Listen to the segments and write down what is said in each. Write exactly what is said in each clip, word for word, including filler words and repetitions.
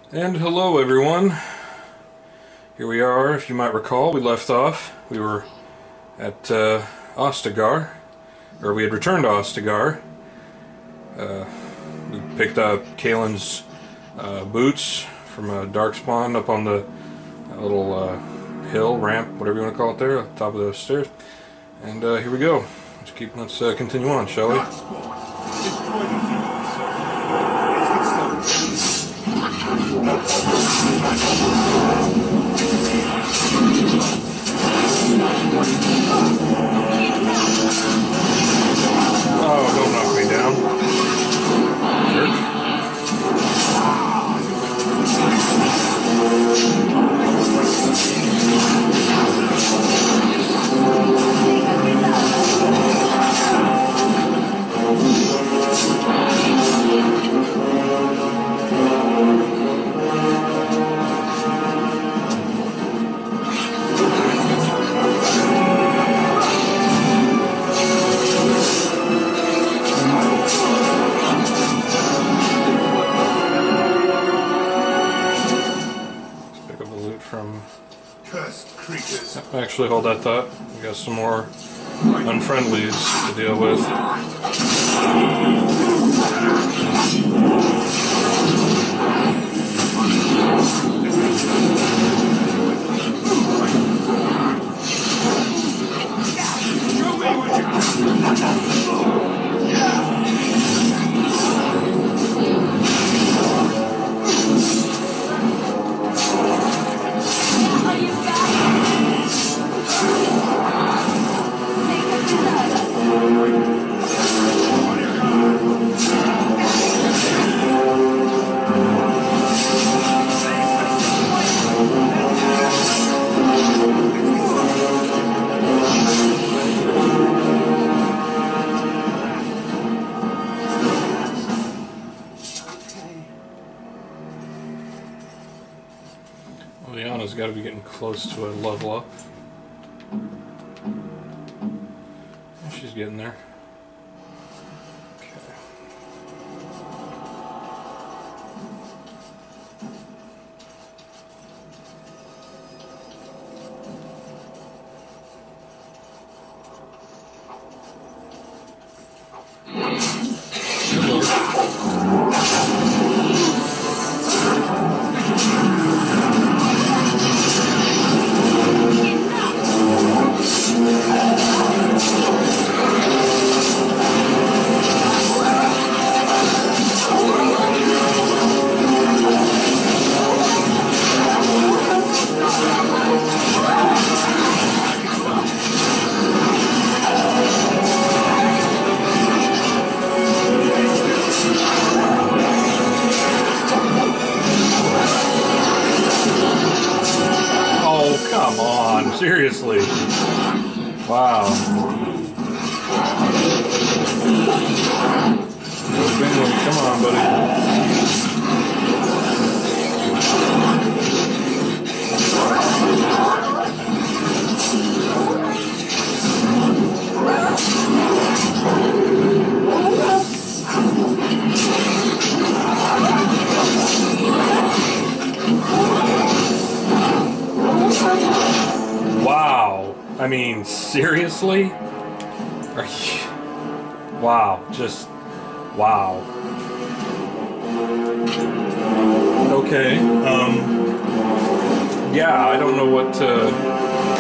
And hello everyone, here we are. If you might recall, we left off, we were at uh, Ostagar, or we had returned to Ostagar. Uh, we picked up Kalen's uh, boots from a dark spawn up on the uh, little uh, hill, ramp, whatever you want to call it there, at the top of the stairs. And uh, here we go. Let's keep. Let's uh, continue on, shall we? Oh, don't knock me down. Jerk. Actually, hold that thought. We got some more unfriendlies to deal with. Liana's got to be getting close to a level up. She's getting there. Come on, seriously. Wow. Come on, buddy. Wow. I mean, seriously? Are you... Wow. Just... Wow. Okay. Um... Yeah, I don't know what to...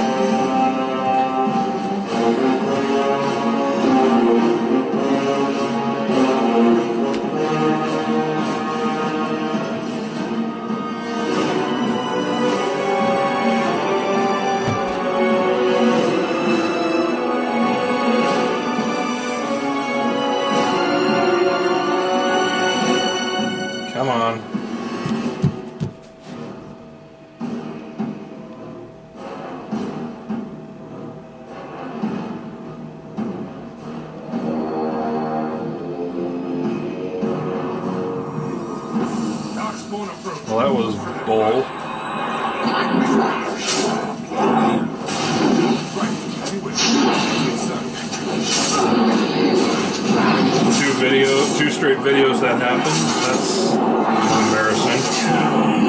Come on. Well, that was bull. Two video, two straight videos that happened. That's embarrassing.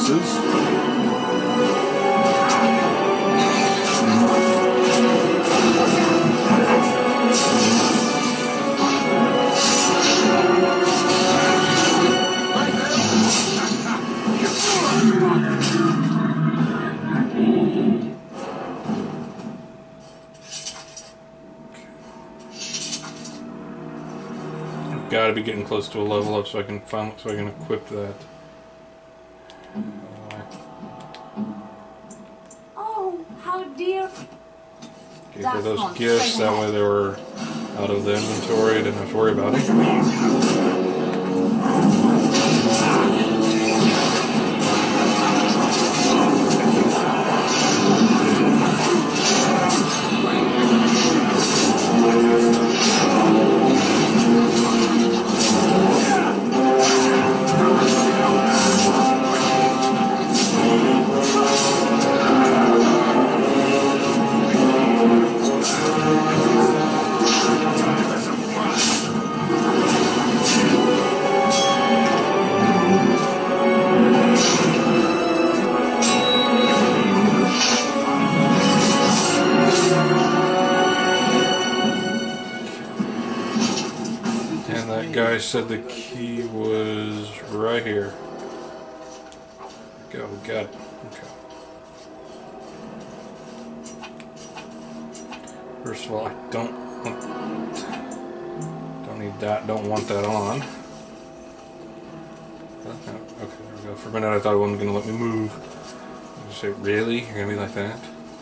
bonuses. Got to be getting close to a level up so I can find, so I can equip that. Oh, how dear! Gave her those gifts. That way they were out of the inventory. I didn't have to worry about them. Guy said the key was right here. Go, we got it. Okay. First of all, I don't want, don't need that. Don't want that on. Okay, there we go. For a minute, I thought it wasn't going to let me move. I just say, really? You're going to be like that?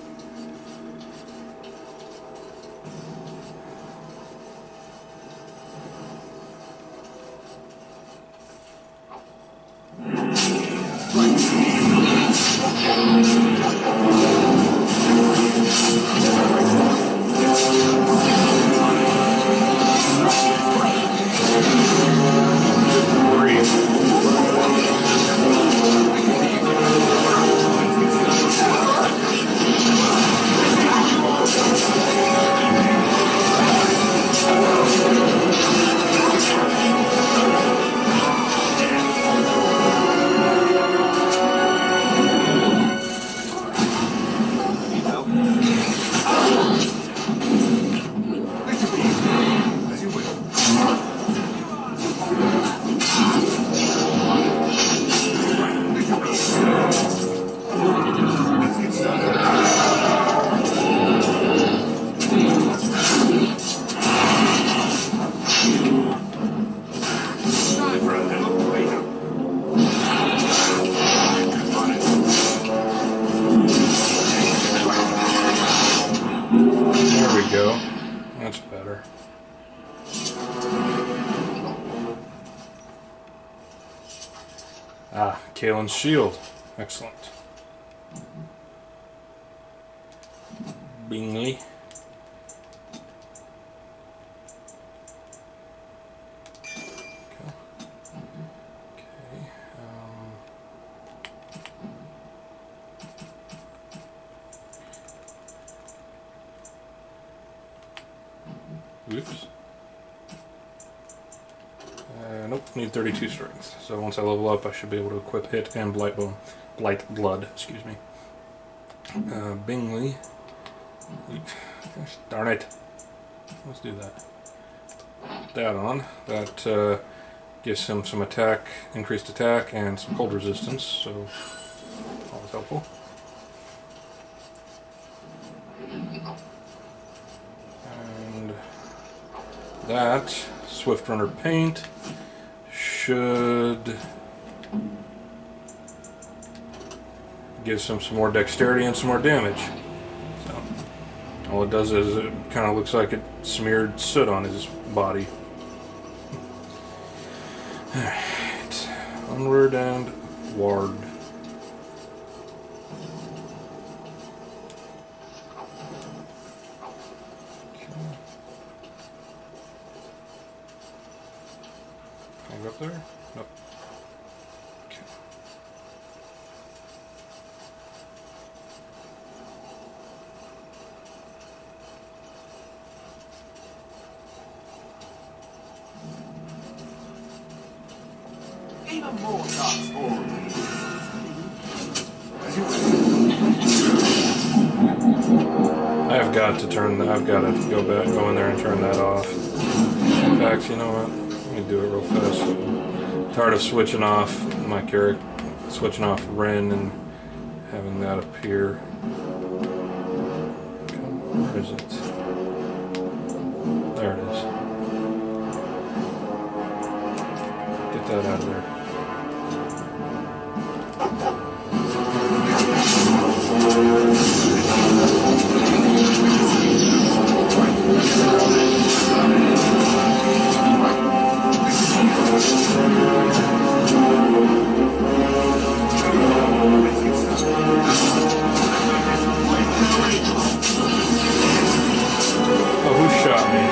Ah, Kalen's shield. Excellent. Bingley. Okay. Okay. Um. Oops. Uh, nope, need thirty-two strength. So once I level up, I should be able to equip hit and blight bone, blight blood. Excuse me. Uh, Bingley. Gosh, darn it. Let's do that. That on. That uh, gives him some attack, increased attack, and some cold resistance. So always helpful. And that Swift Runner Paint should give him some more dexterity and some more damage. So all it does is it kind of looks like it smeared soot on his body. Alright, onward and ward. Can I go up there? Nope. Okay. Even more dark stories. I've got to turn. I've got to go back, go in there and turn that off. In fact, you know what? Let me do it real fast. I'm tired of switching off my character, switching off Ren and having that appear. Where is it? There it is. Get that out of there. Oh, who shot me?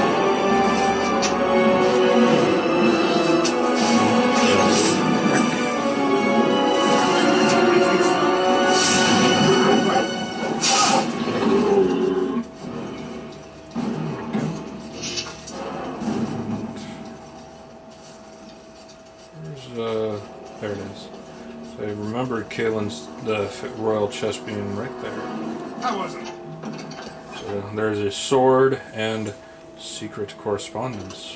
Uh, there it is. So I remembered Kaelin's the royal chest being right there. I wasn't. So there's a sword and secret correspondence.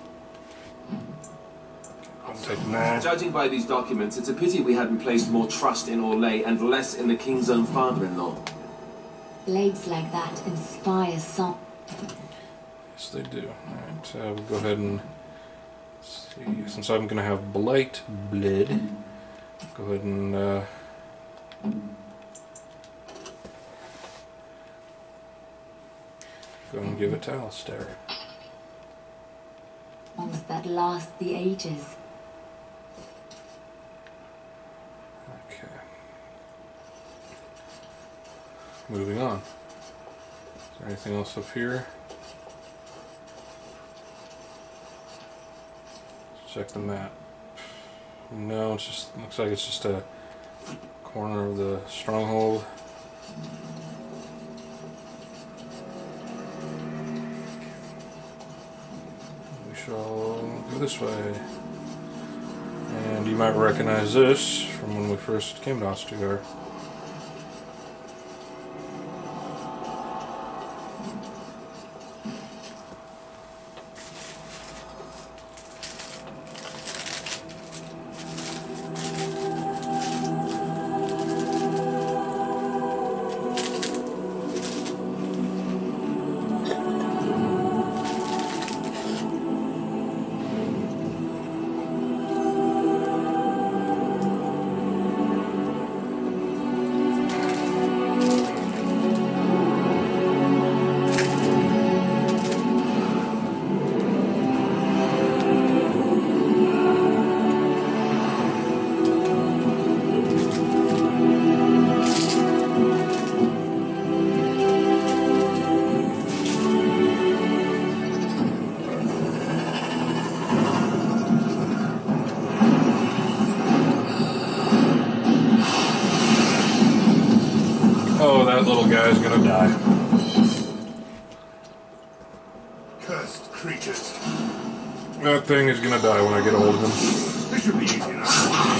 I'll take them all. Judging by these documents, it's a pity we hadn't placed more trust in Orlais and less in the king's own father-in-law. Blades like that inspire some. Yes, they do. Alright, so we'll go ahead and see. Since I'm going to have Blight Blade, go ahead and uh, go and give it to Alistair. Ones that last the ages. Okay. Moving on. Is there anything else up here? Check the map. No, it just looks like it's just a corner of the stronghold. We shall go this way. And you might recognize this from when we first came to Ostagar. Oh, that little guy's gonna die. Cursed creatures. That thing is gonna die when I get a hold of him. This should be easy enough.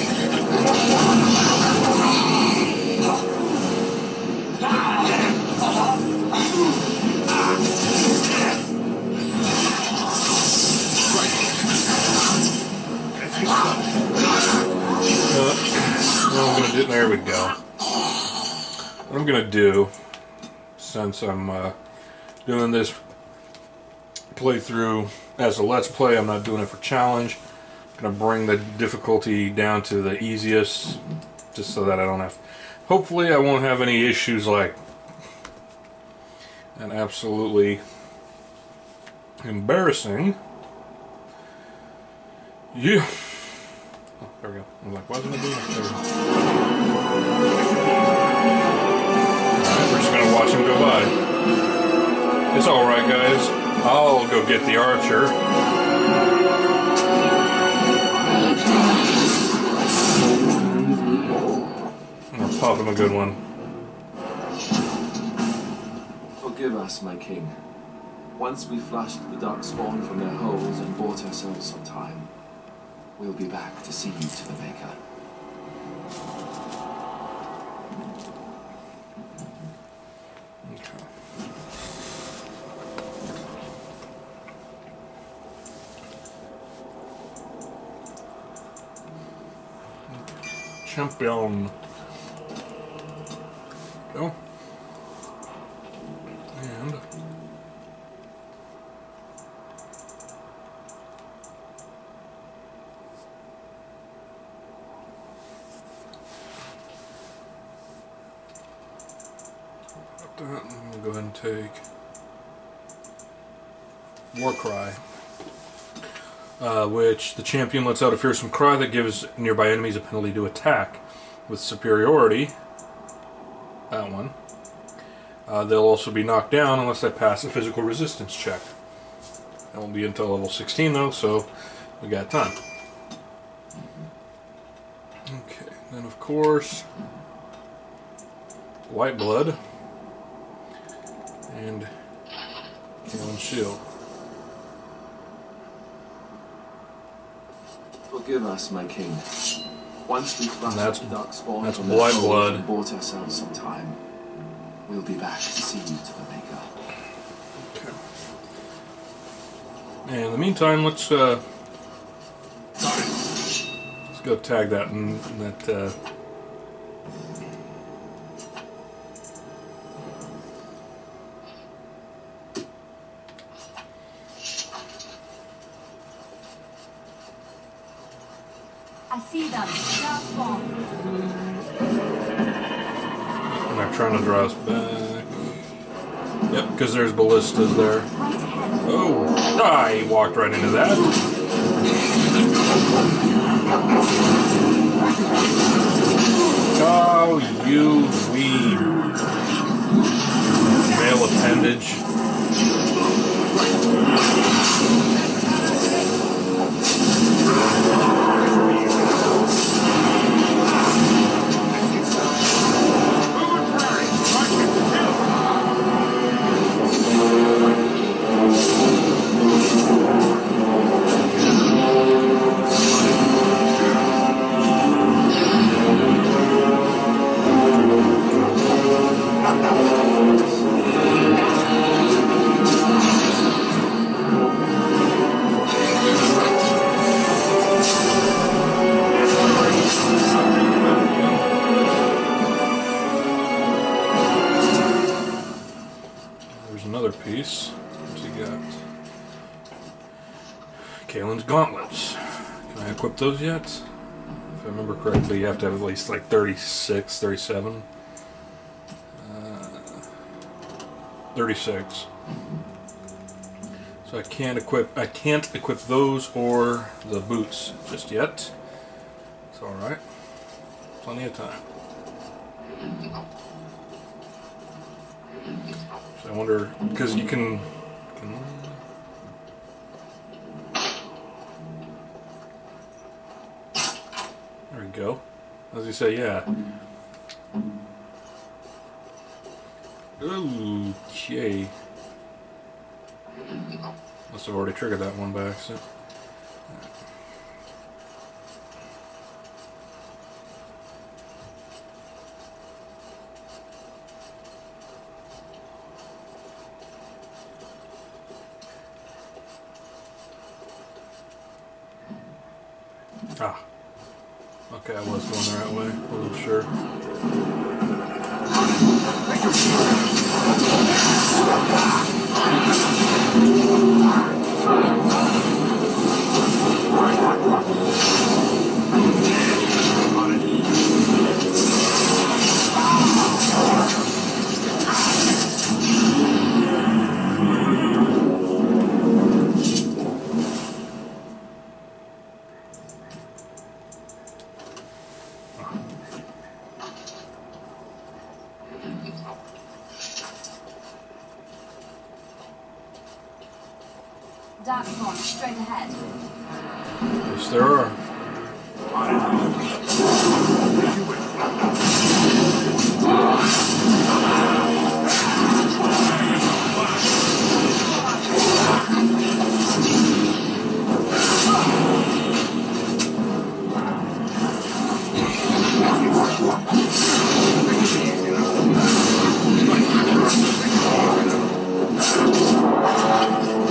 Uh, well, I'm gonna do. There we go. What I'm gonna do, since I'm uh, doing this playthrough as a Let's Play, I'm not doing it for challenge. I'm gonna bring the difficulty down to the easiest, just so that I don't have. Hopefully, I won't have any issues like an absolutely embarrassing. Yeah. Oh, there we go. I'm like, why isn't it doing that? There we go. We're just gonna watch him go by. It's alright, guys. I'll go get the archer. I'll pop him a good one. Forgive us, my king. Once we flushed the dark spawn from their holes and bought ourselves some time, we'll be back to see you to the Maker. Okay. champion. Go. And that, and we'll go ahead and take War Cry, uh, which the champion lets out a fearsome cry that gives nearby enemies a penalty to attack. With superiority, that one, uh, they'll also be knocked down unless they pass a physical resistance check. That won't be until level sixteen though, so we got time. Okay, then of course, White Blood and Kaelin's Shield. Forgive us, my king. Once we've flushed the dark spawn that's from their White holes Blood. and bought ourselves some time, we'll be back to see you to the maker. Okay. And in the meantime, let's uh, let's go tag that and that. Uh, I see them. Dark spawn. and they're trying to draw us back. Yep, because there's ballistas there. Right ahead. Oh, ah, he walked right into that. Oh, you wee male appendage. Piece. What's he got? Kaelin's gauntlets. Can I equip those yet? If I remember correctly, you have to have at least like thirty-six, thirty-seven. Uh, thirty-six. So I can't equip I can't equip those or the boots just yet. It's alright. Plenty of time. I wonder, because you can, can... There we go. As you say, yeah. Okay. Must have already triggered that one by accident. Ah. Okay, I was going the right way. Wasn't sure. Dark spawn, straight ahead. Yes, there are.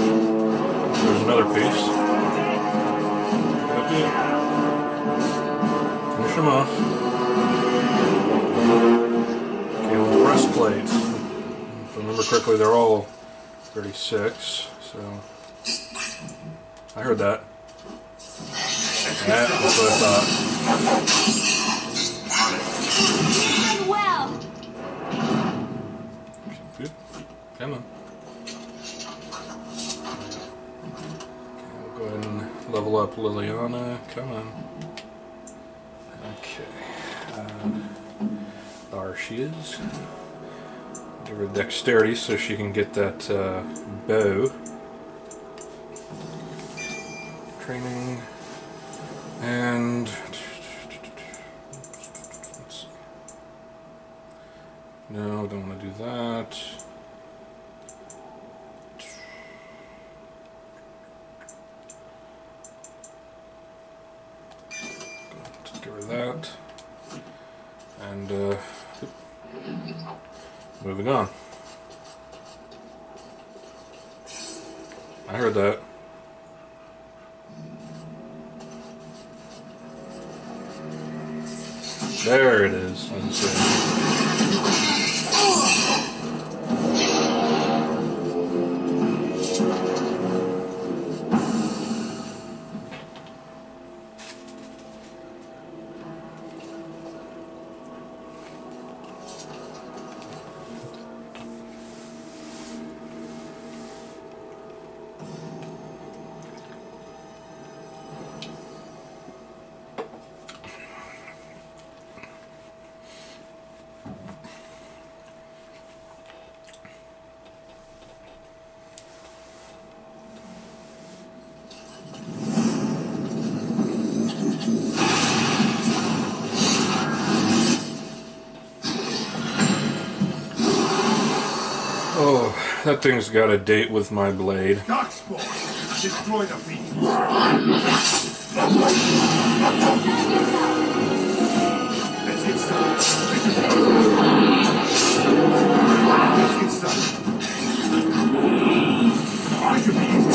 There's another piece. Okay. actually they're all thirty-six, so I heard that. Yeah, that's what I thought. Doing well. Good. Come on. Okay, we'll go ahead and level up Liliana. Come on. Okay. Uh, there she is. Give her dexterity so she can get that uh, bow. Training. And no, don't want to do that. Let's get rid of that. And uh, moving on. I heard that. There it is. I was Oh, that thing's got a date with my blade. Darkspawn! Destroy the fiend! Let's get started. Let's get started. I should be easy.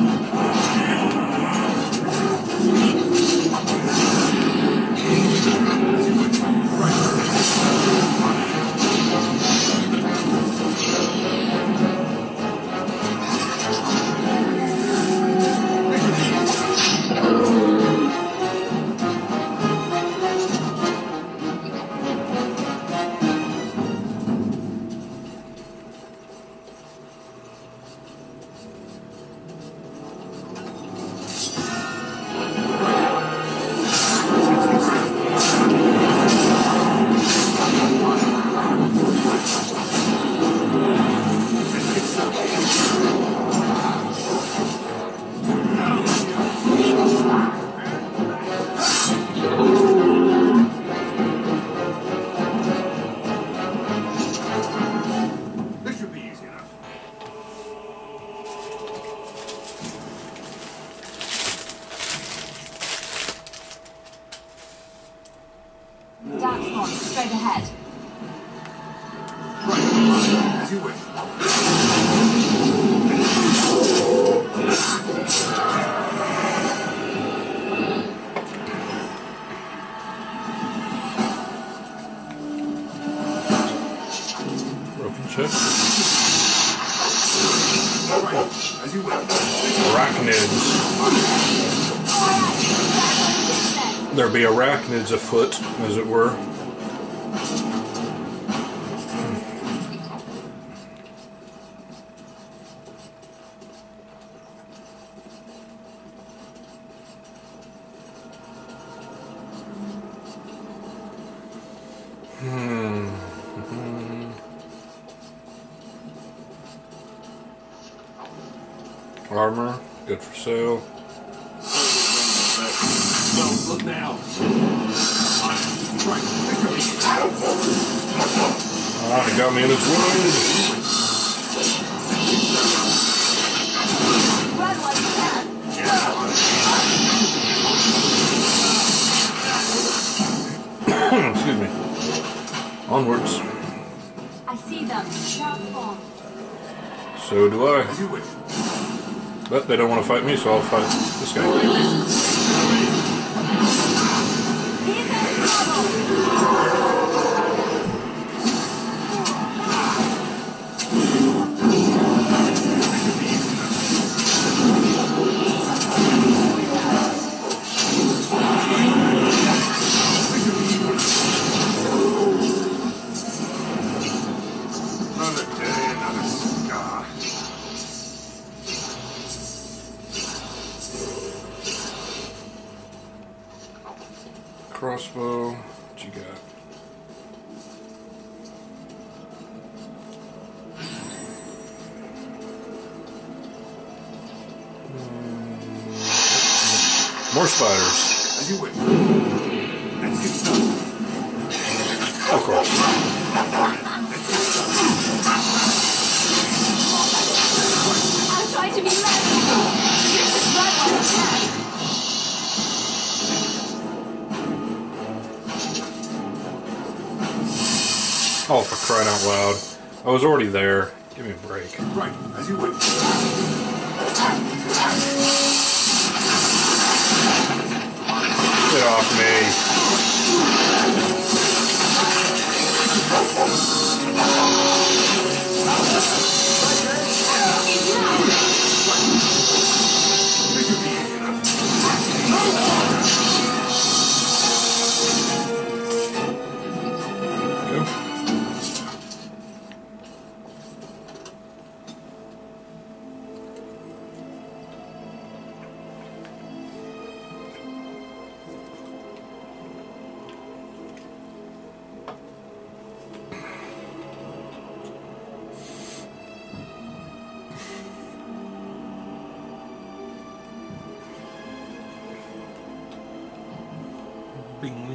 Straight ahead. Right, as you wish. Broken chest. Right, as you wish. Arachnids. There be arachnids afoot, as it were. Hmm. Armor, good for sale. Don't look now. Ah, it got me in its wound. Run while you can. Excuse me. Onwards. I see them. Transform. So do I. As you wish. But they don't want to fight me, so I'll fight this guy. Here goes trouble. crossbow. What you got? More spiders. As you wish. Let's get started. Of course. I'll try to be merciful. This is right what I can. Oh, for crying out loud. I was already there. Give me a break. Right, as you wish. Get off me. Go. Bing.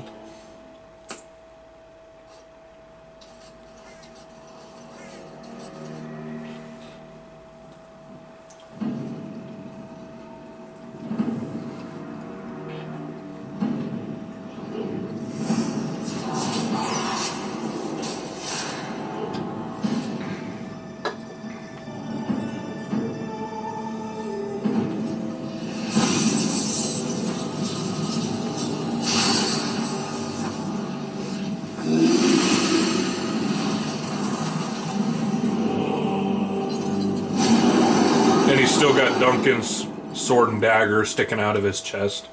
And he's still got Duncan's sword and dagger sticking out of his chest.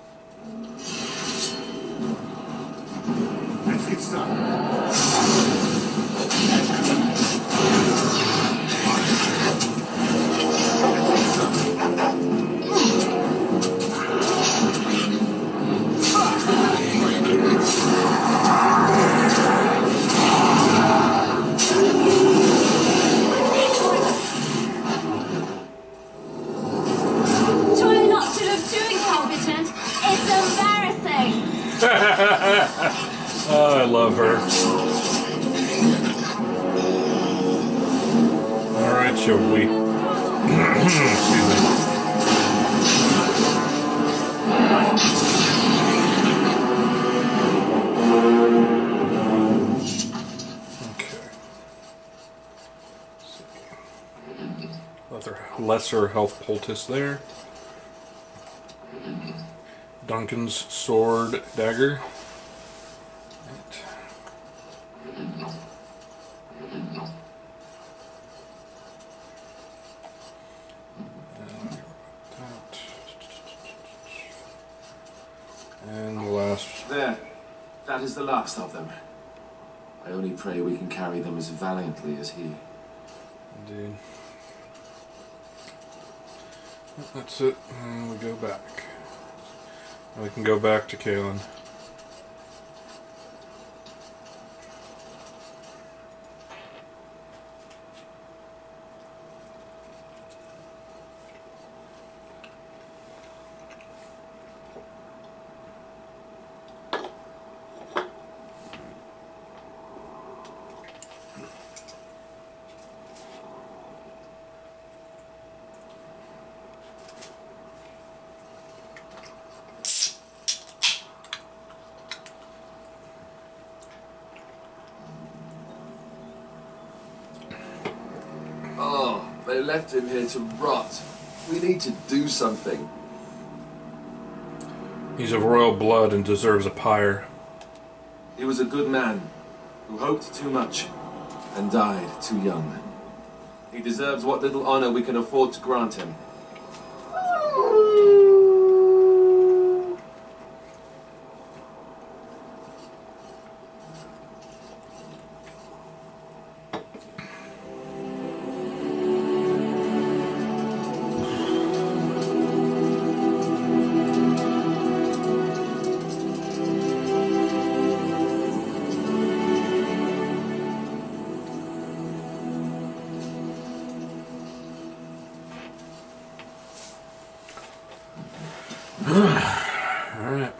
Let's get started. Try not to look too incompetent. It's embarrassing. Oh, I love her. Alright, shall we? Excuse me. Okay. Other lesser health poultice there. Duncan's sword dagger. Right. And the last. There. That is the last of them. I only pray we can carry them as valiantly as he. Indeed. That's it. And we go back. We can go back to Kalen. Oh, they left him here to rot. We need to do something. He's of royal blood and deserves a pyre. He was a good man who hoped too much and died too young. He deserves what little honor we can afford to grant him. Alright.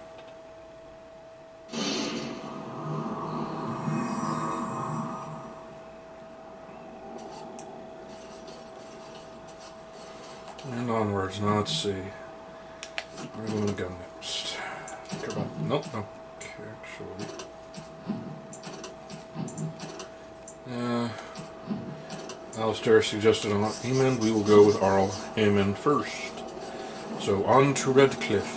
And onwards. Now let's see. Where do we want to go next? Care about, nope, no. Okay, actually. Uh, Alistair suggested Arl Eamon. We will go with Arl Eamon first. So on to Redcliffe.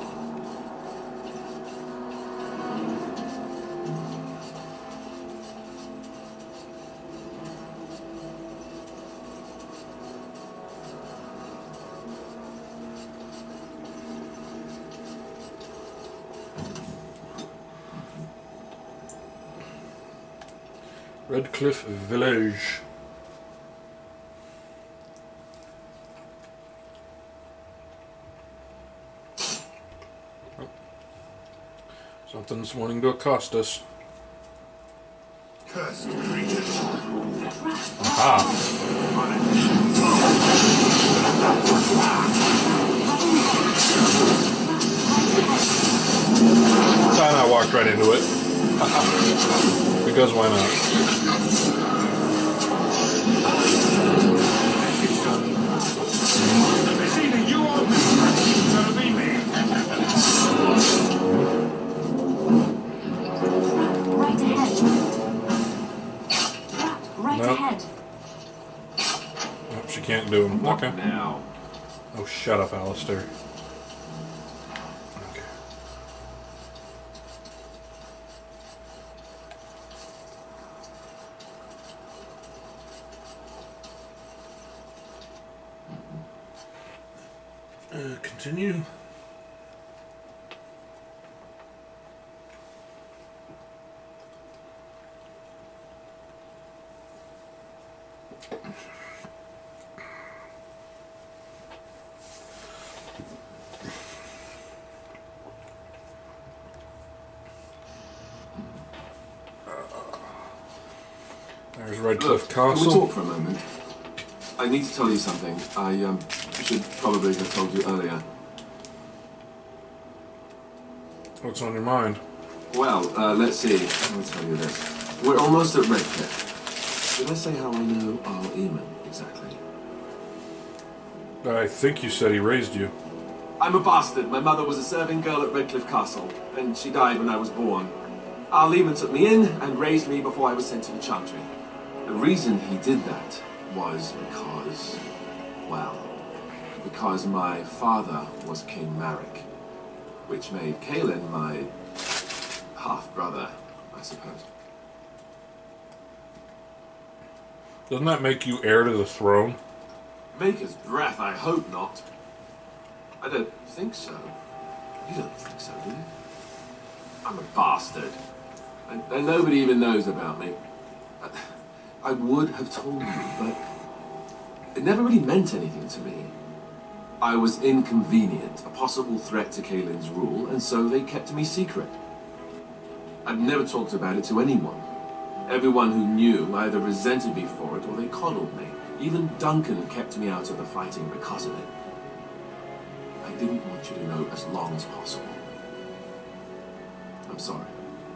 Redcliffe Village. Oh. Something's wanting to accost us. Cursed creatures. Aha! And I walked right into it. Because why not? It's either you or me. It'll be me. Right ahead. Right Nope. ahead. Nope, she can't do them. Okay. Now. Oh, shut up, Alistair. Okay. Uh, continue. There's Redcliffe Look, can we Castle. talk for a moment? I need to tell you something. I um, should probably have told you earlier. What's on your mind? Well, uh, let's see. I'll tell you this. We're almost at Redcliffe. Did I say how I know Arl Eamon exactly? I think you said he raised you. I'm a bastard. My mother was a serving girl at Redcliffe Castle, and she died when I was born. Arl Eamon took me in and raised me before I was sent to the Chantry. The reason he did that was because, well, because my father was King Marek, which made Caelan my half-brother, I suppose. Doesn't that make you heir to the throne? Maker's breath, I hope not. I don't think so. You don't think so, do you? I'm a bastard. And, and nobody even knows about me. I, I would have told you, but it never really meant anything to me. I was inconvenient, a possible threat to Caelan's rule, and so they kept me secret. I've never talked about it to anyone. Everyone who knew either resented me for it or they coddled me. Even Duncan kept me out of the fighting because of it. I didn't want you to know as long as possible. I'm sorry.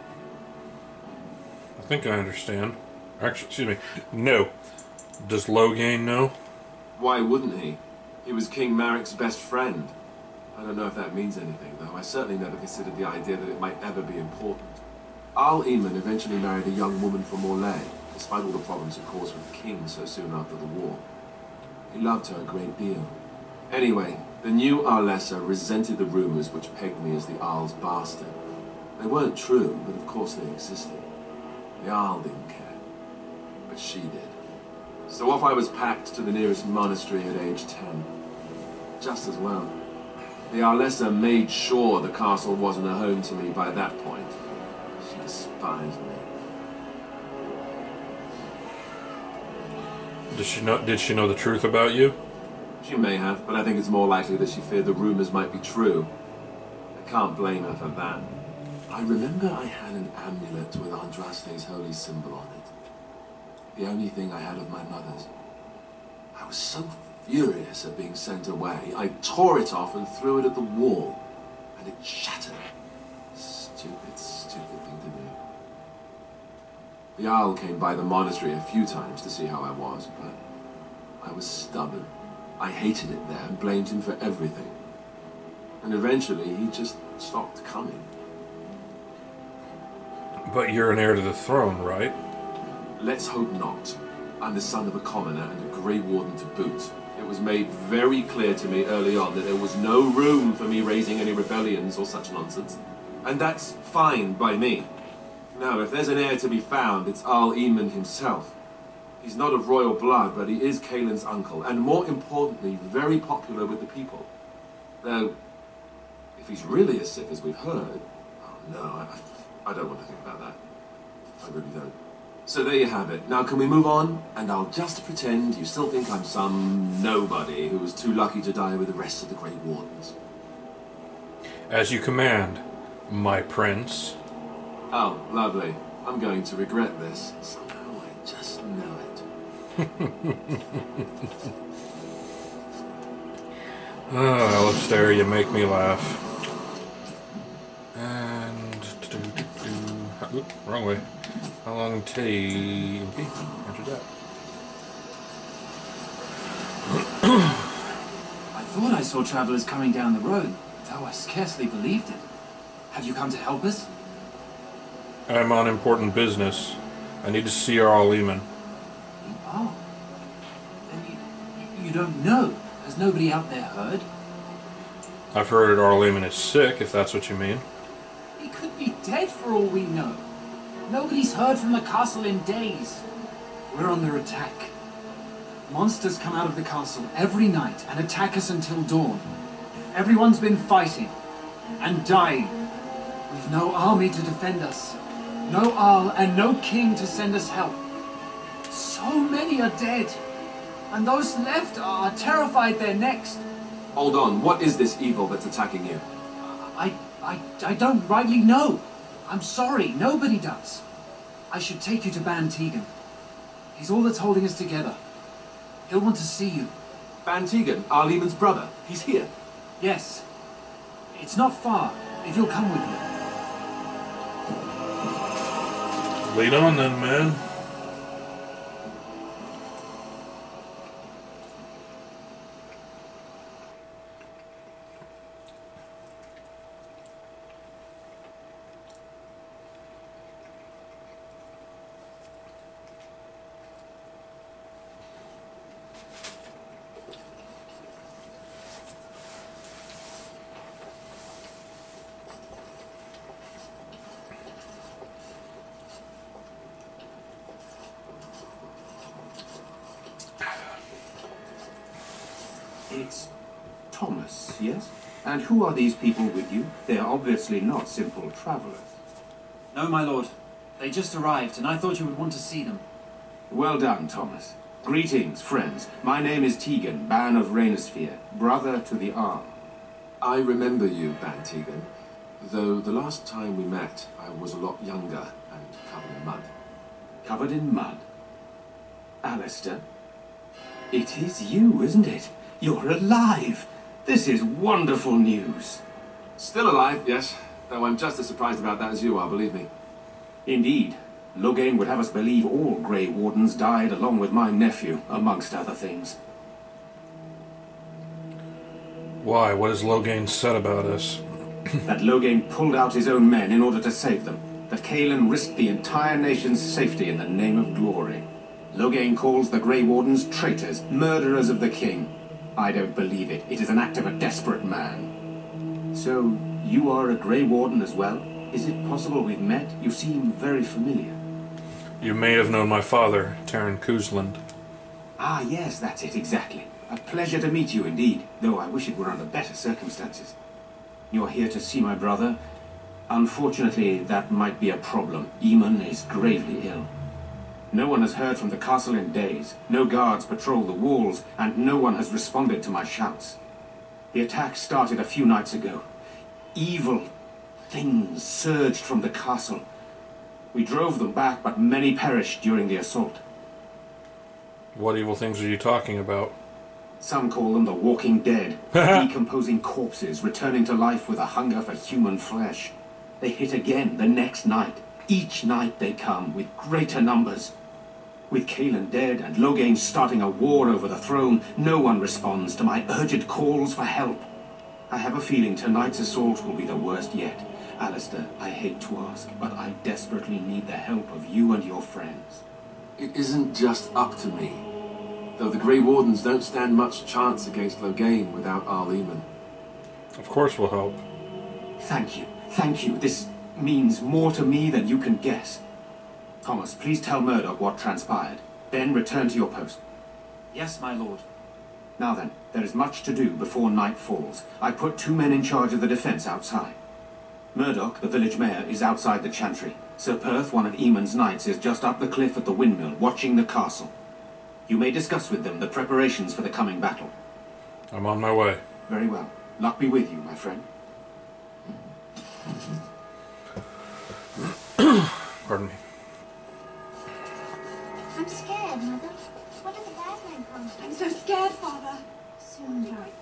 I think I understand. Actually, excuse me. No. Does Loghain know? Why wouldn't he? He was King Marek's best friend. I don't know if that means anything, though. I certainly never considered the idea that it might ever be important. Arl Eamon eventually married a young woman from Loghain, despite all the problems it caused with the king so soon after the war. He loved her a great deal. Anyway, the new Arlessa resented the rumors which pegged me as the Arl's bastard. They weren't true, but of course they existed. The Arl didn't care, but she did. So off I was packed to the nearest monastery at age ten. Just as well. The Arlessa made sure the castle wasn't a home to me by that point. She despised me. Did she know? Did she know the truth about you? She may have, but I think it's more likely that she feared the rumors might be true. I can't blame her for that. I remember I had an amulet with Andraste's holy symbol on it. The only thing I had of my mother's. I was so Furious at being sent away, I tore it off and threw it at the wall, and it shattered. Stupid, stupid thing to do. The Arl came by the monastery a few times to see how I was, but I was stubborn. I hated it there and blamed him for everything. And eventually he just stopped coming. But you're an heir to the throne, right? Let's hope not. I'm the son of a commoner and a Grey Warden to boot. It was made very clear to me early on that there was no room for me raising any rebellions or such nonsense. And that's fine by me. Now, if there's an heir to be found, it's Arl Eamon himself. He's not of royal blood, but he is Caelan's uncle, and more importantly, very popular with the people. Though, if he's really as sick as we've heard, oh no, I, I don't want to think about that. I really don't. So there you have it. Now can we move on? And I'll just pretend you still think I'm some nobody who was too lucky to die with the rest of the Grey Wardens. As you command, my prince. Oh, lovely. I'm going to regret this. Somehow I just know it. Oh, Alistair, you make me laugh. And... Oop, wrong way. How long take... Okay, answer that. I thought I saw travellers coming down the road, though I scarcely believed it. Have you come to help us? I'm on important business. I need to see Arl Eamon. Oh. Then you, you don't know? Has nobody out there heard? I've heard that Arl Eamon is sick, if that's what you mean. He could be dead for all we know. Nobody's heard from the castle in days. We're under attack. Monsters come out of the castle every night and attack us until dawn. Everyone's been fighting and dying. We've no army to defend us. No Arl and no king to send us help. So many are dead. And those left are terrified they're next. Hold on, what is this evil that's attacking you? I, I, I don't rightly know. I'm sorry, nobody does. I should take you to Ban Tegan. He's all that's holding us together. He'll want to see you. Ban Tegan, Arl Eamon's brother. He's here. Yes. It's not far, if you'll come with me. Lead on then, man. It's Thomas, yes? And who are these people with you? They are obviously not simple travellers. No, my lord. They just arrived, and I thought you would want to see them. Well done, Thomas. Greetings, friends. My name is Tegan, Ban of Rainersphere, brother to the Arl. I remember you, Ban Tegan, though the last time we met, I was a lot younger and covered in mud. Covered in mud? Alistair? It is you, isn't it? You're alive! This is wonderful news. Still alive, yes, though I'm just as surprised about that as you are, believe me. Indeed. Loghain would have us believe all Grey Wardens died along with my nephew, amongst other things. Why? What has Loghain said about us? That Loghain pulled out his own men in order to save them. That Caelan risked the entire nation's safety in the name of glory. Loghain calls the Grey Wardens traitors, murderers of the king. I don't believe it. It is an act of a desperate man. So, you are a Grey Warden as well? Is it possible we've met? You seem very familiar. You may have known my father, Terran Kuzland. Ah, yes, that's it, exactly. A pleasure to meet you indeed, though I wish it were under better circumstances. You're here to see my brother? Unfortunately, that might be a problem. Eamon is gravely ill. No one has heard from the castle in days. No guards patrol the walls, and no one has responded to my shouts. The attack started a few nights ago. Evil things surged from the castle. We drove them back, but many perished during the assault. What evil things are you talking about? Some call them the walking dead, decomposing corpses returning to life with a hunger for human flesh. They hit again the next night. Each night they come with greater numbers. With Caelan dead and Loghain starting a war over the throne, no one responds to my urgent calls for help. I have a feeling tonight's assault will be the worst yet. Alistair, I hate to ask, but I desperately need the help of you and your friends. It isn't just up to me. Though the Grey Wardens don't stand much chance against Loghain without Arl Eamon. Of course we'll help. Thank you, thank you. This means more to me than you can guess. Thomas, please tell Murdoch what transpired. Then return to your post. Yes, my lord. Now then, there is much to do before night falls. I put two men in charge of the defence outside. Murdoch, the village mayor, is outside the chantry. Sir Perth, one of Eamon's knights, is just up the cliff at the windmill, watching the castle. You may discuss with them the preparations for the coming battle. I'm on my way. Very well. Luck be with you, my friend. Pardon me. I'm scared, Mother. What if the bad men come? I'm so scared, Father. Soon, darling.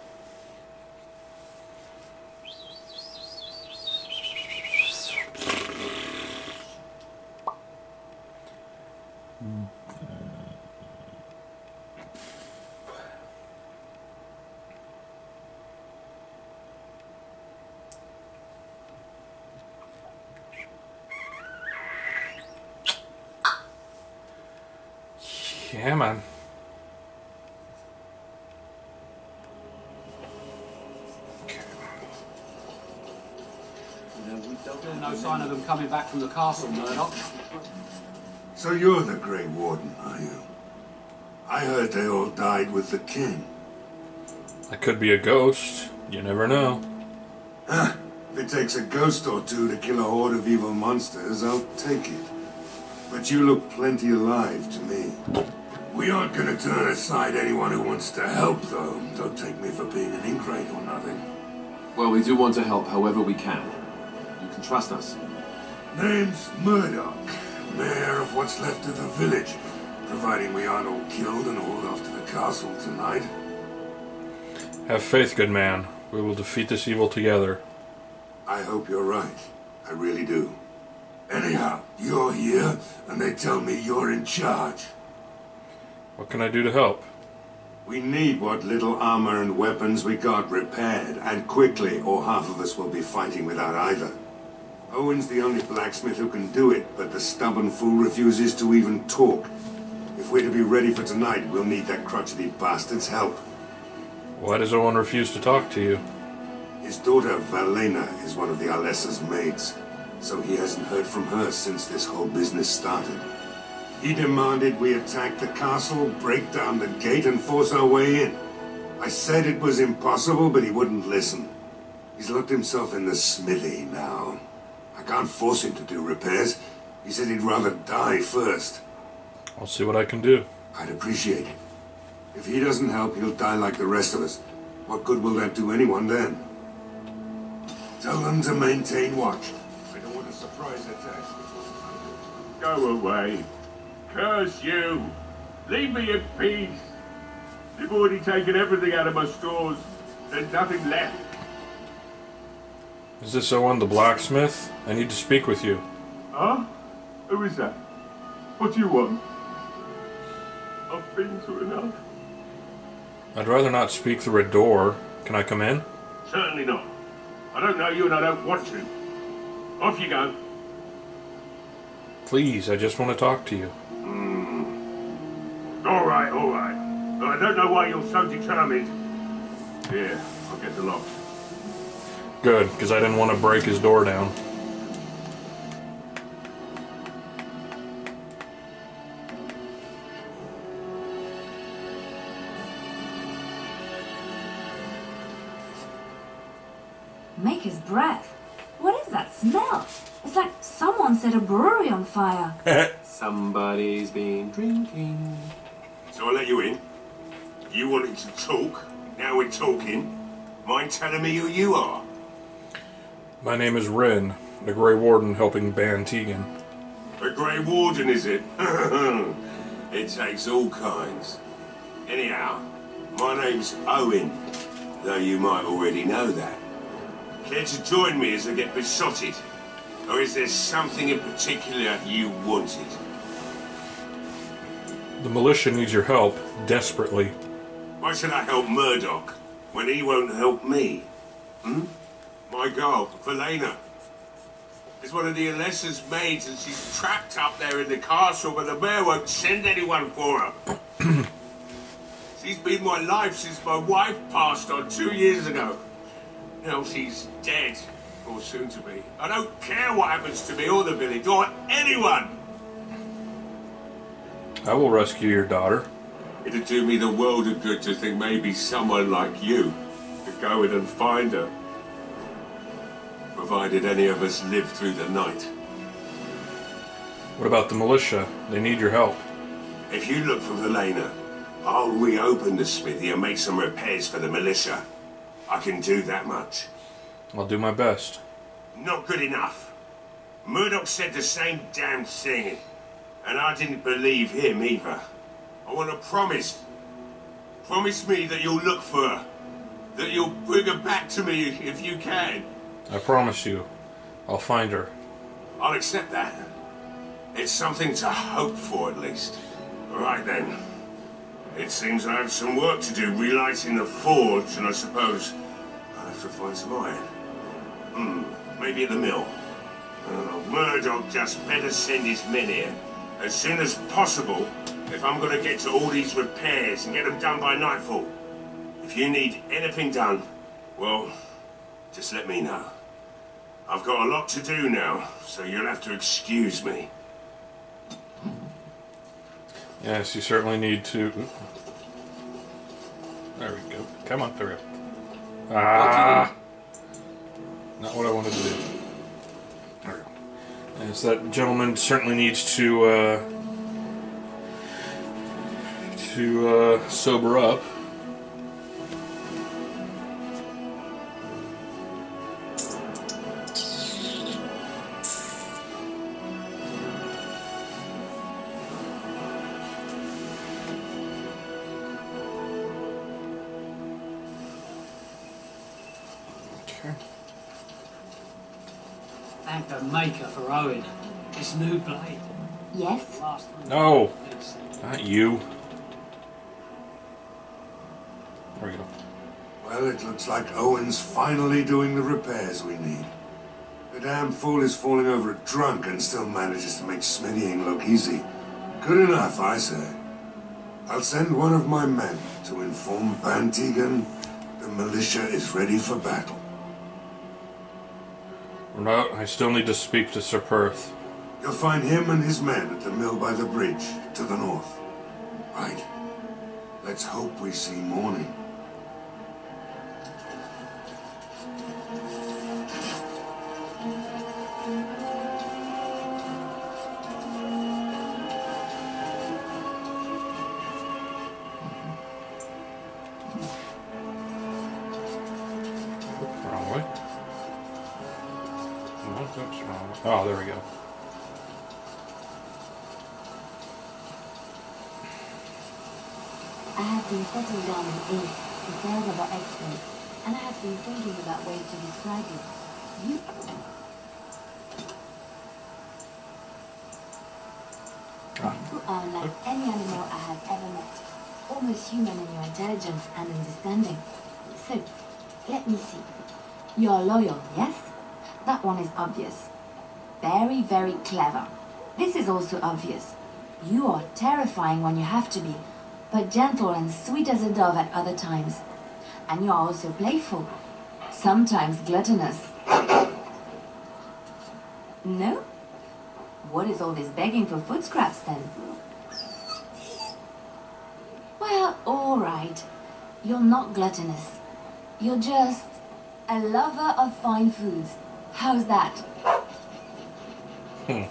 Yeah, man. No sign of them coming back from the castle, Murdoch. So you're the Grey Warden, are you? I heard they all died with the king. I could be a ghost. You never know. Huh. If it takes a ghost or two to kill a horde of evil monsters, I'll take it. But you look plenty alive to me. We aren't gonna turn aside anyone who wants to help, though. Don't take me for being an ingrate or nothing. Well, we do want to help however we can. You can trust us. Name's Murdoch, mayor of what's left of the village, providing we aren't all killed and hauled off to the castle tonight. Have faith, good man. We will defeat this evil together. I hope you're right. I really do. Anyhow, you're here, and they tell me you're in charge. What can I do to help? We need what little armor and weapons we got repaired, and quickly, or half of us will be fighting without either. Owen's the only blacksmith who can do it, but the stubborn fool refuses to even talk. If we're to be ready for tonight, we'll need that crotchety bastard's help. Why does Owen refuse to talk to you? His daughter, Valena, is one of the Alessa's maids, so he hasn't heard from her since this whole business started. He demanded we attack the castle, break down the gate, and force our way in. I said it was impossible, but he wouldn't listen. He's locked himself in the smithy now. I can't force him to do repairs. He said he'd rather die first. I'll see what I can do. I'd appreciate it. If he doesn't help, he'll die like the rest of us. What good will that do anyone then? Tell them to maintain watch. I don't want a surprise attack. Go away. Curse you. Leave me in peace. They've already taken everything out of my stores. There's nothing left. Is this Owen the blacksmith? I need to speak with you. Huh? Who is that? What do you want? I've been through enough. I'd rather not speak through a door. Can I come in? Certainly not. I don't know you and I don't want to. Off you go. Please, I just want to talk to you. Mm. All right, all right. But I don't know why you're so determined. Here, I'll get the lock. Good, because I didn't want to break his door down. Maker's breath. What is that smell? It's like someone set a brewery on fire. Somebody's been drinking. So I'll let you in. You wanted to talk. Now we're talking. Mind telling me who you are? My name is Rin, the Grey Warden helping ban Tegan. A Grey Warden, is it? It takes all kinds. Anyhow, My name's Owen, though you might already know that. Care to join me as I get besotted? Or is there something in particular you wanted? The militia needs your help, desperately. Why should I help Murdoch, when he won't help me? Hmm? My girl, Velena, is one of the Alessa's maids, and she's trapped up there in the castle, but the mayor won't send anyone for her. She's been my life since my wife passed on two years ago. Now she's dead, or soon to be. I don't care what happens to me or the village, or anyone. I will rescue your daughter. It'd do me the world of good to think maybe someone like you could go in and find her. Provided any of us live through the night. What about the militia? They need your help. If you look for Velena, I'll reopen the smithy and make some repairs for the militia. I can do that much. I'll do my best. Not good enough. Murdoch said the same damn thing, and I didn't believe him either. I want to promise. Promise me that you'll look for her. That you'll bring her back to me if you can. I promise you. I'll find her. I'll accept that. It's something to hope for, at least. Right then. It seems I have some work to do relighting the forge, and I suppose I'll have to find some iron. Hmm, maybe at the mill. Oh, Murdoch just better send his men here as soon as possible if I'm going to get to all these repairs and get them done by nightfall. If you need anything done, well, just let me know. I've got a lot to do now, so you'll have to excuse me. Yes, you certainly need to... There we go. Come on, there we go. Ah! Not what I wanted to do. There we go. Yes, that gentleman certainly needs to, uh... to, uh, sober up. Thank the Maker for Owen. This new blade. Yes? No! Not you. There we go. Well, it looks like Owen's finally doing the repairs we need. The damn fool is falling over drunk and still manages to make smithying look easy. Good enough, I say. I'll send one of my men to inform Bantegan the militia is ready for battle. No, I still need to speak to Sir Perth. You'll find him and his men at the mill by the bridge, to the north. Right. Let's hope we see morning. Wrong way. No, that's wrong. Oh, there we go. I have been settling down in ink, affairs of our experts, and I have been thinking about ways to describe you. You... Ah. You are like any animal I have ever met. Almost human in your intelligence and understanding. So, let me see. You're loyal, yes? That one is obvious. Very, very clever. This is also obvious. You are terrifying when you have to be, but gentle and sweet as a dove at other times. And you are also playful, sometimes gluttonous. No? What is all this begging for food scraps then? Well, all right. You're not gluttonous. You're just a lover of fine foods. How's that? Hmm.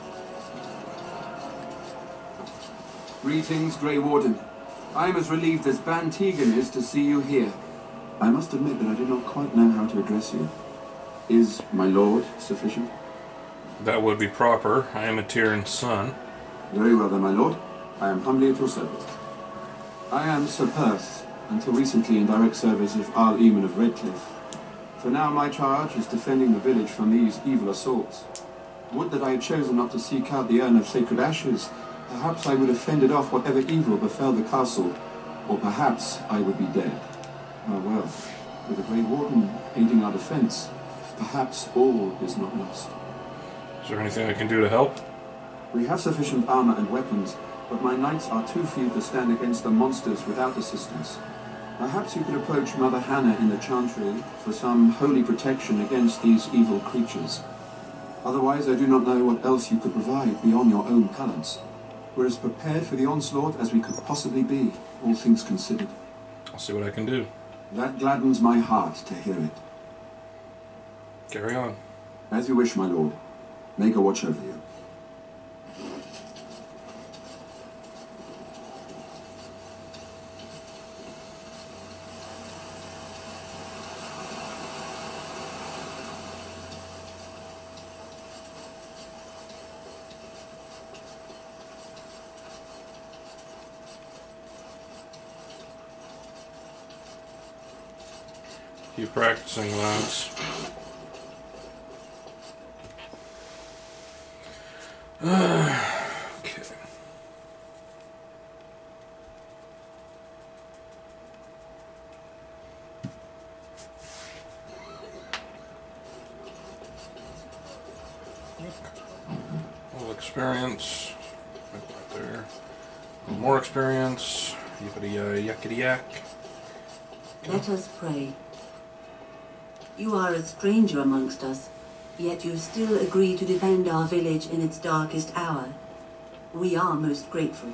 Greetings, Grey Warden. I am as relieved as Bantegan is to see you here. I must admit that I do not quite know how to address you. Is my lord sufficient? That would be proper. I am a Tyrann's son. Very well then, my lord. I am humbly at your service. I am Sir Perth, until recently in direct service of Arl Eamon of Redcliffe. For now my charge is defending the village from these evil assaults. Would that I had chosen not to seek out the urn of sacred ashes. Perhaps I would have fended off whatever evil befell the castle, or perhaps I would be dead. Ah well, with the Grey Warden aiding our defence, perhaps all is not lost. Is there anything I can do to help? We have sufficient armour and weapons, but my knights are too few to stand against the monsters without assistance. Perhaps you could approach Mother Hannah in the Chantry for some holy protection against these evil creatures. Otherwise, I do not know what else you could provide beyond your own talents. We're as prepared for the onslaught as we could possibly be, all things considered. I'll see what I can do. That gladdens my heart to hear it. Carry on. As you wish, my lord. May God watch over you. Keep practicing, lads. Okay. Little experience. Right there. A little more experience. Yippity yakety yak. Let us pray. You are a stranger amongst us, yet you still agree to defend our village in its darkest hour. We are most grateful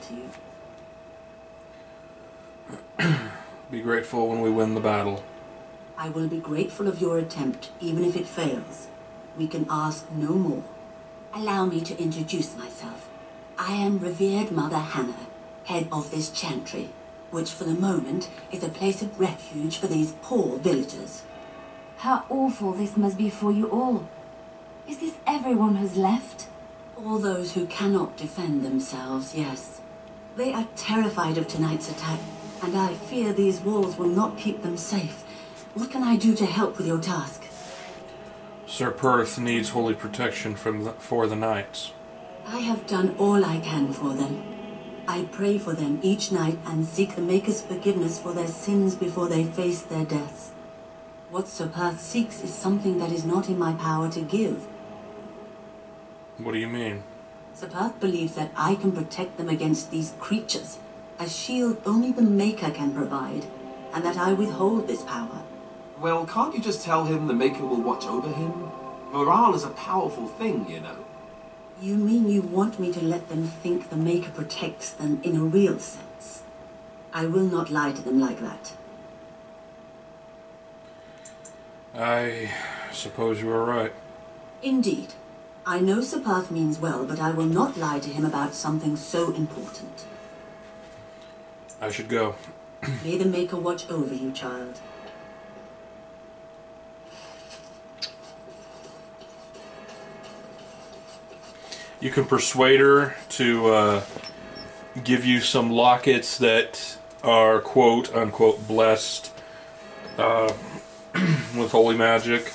to you. Be grateful when we win the battle. I will be grateful of your attempt, even if it fails. We can ask no more. Allow me to introduce myself. I am revered Mother Hannah, head of this chantry, which for the moment is a place of refuge for these poor villagers. How awful this must be for you all. Is this everyone who's left? All those who cannot defend themselves, yes. They are terrified of tonight's attack, and I fear these walls will not keep them safe. What can I do to help with your task? Sir Perth needs holy protection from the, for the knights. I have done all I can for them. I pray for them each night and seek the Maker's forgiveness for their sins before they face their deaths. What Sir Perth seeks is something that is not in my power to give. What do you mean? Sir Perth believes that I can protect them against these creatures, a shield only the Maker can provide, and that I withhold this power. Well, can't you just tell him the Maker will watch over him? Morale is a powerful thing, you know. You mean you want me to let them think the Maker protects them in a real sense? I will not lie to them like that. I suppose you are right. Indeed. I know Sir Perth means well, but I will not lie to him about something so important. I should go. May the Maker watch over you, child. You can persuade her to uh, give you some lockets that are quote unquote blessed uh, with holy magic,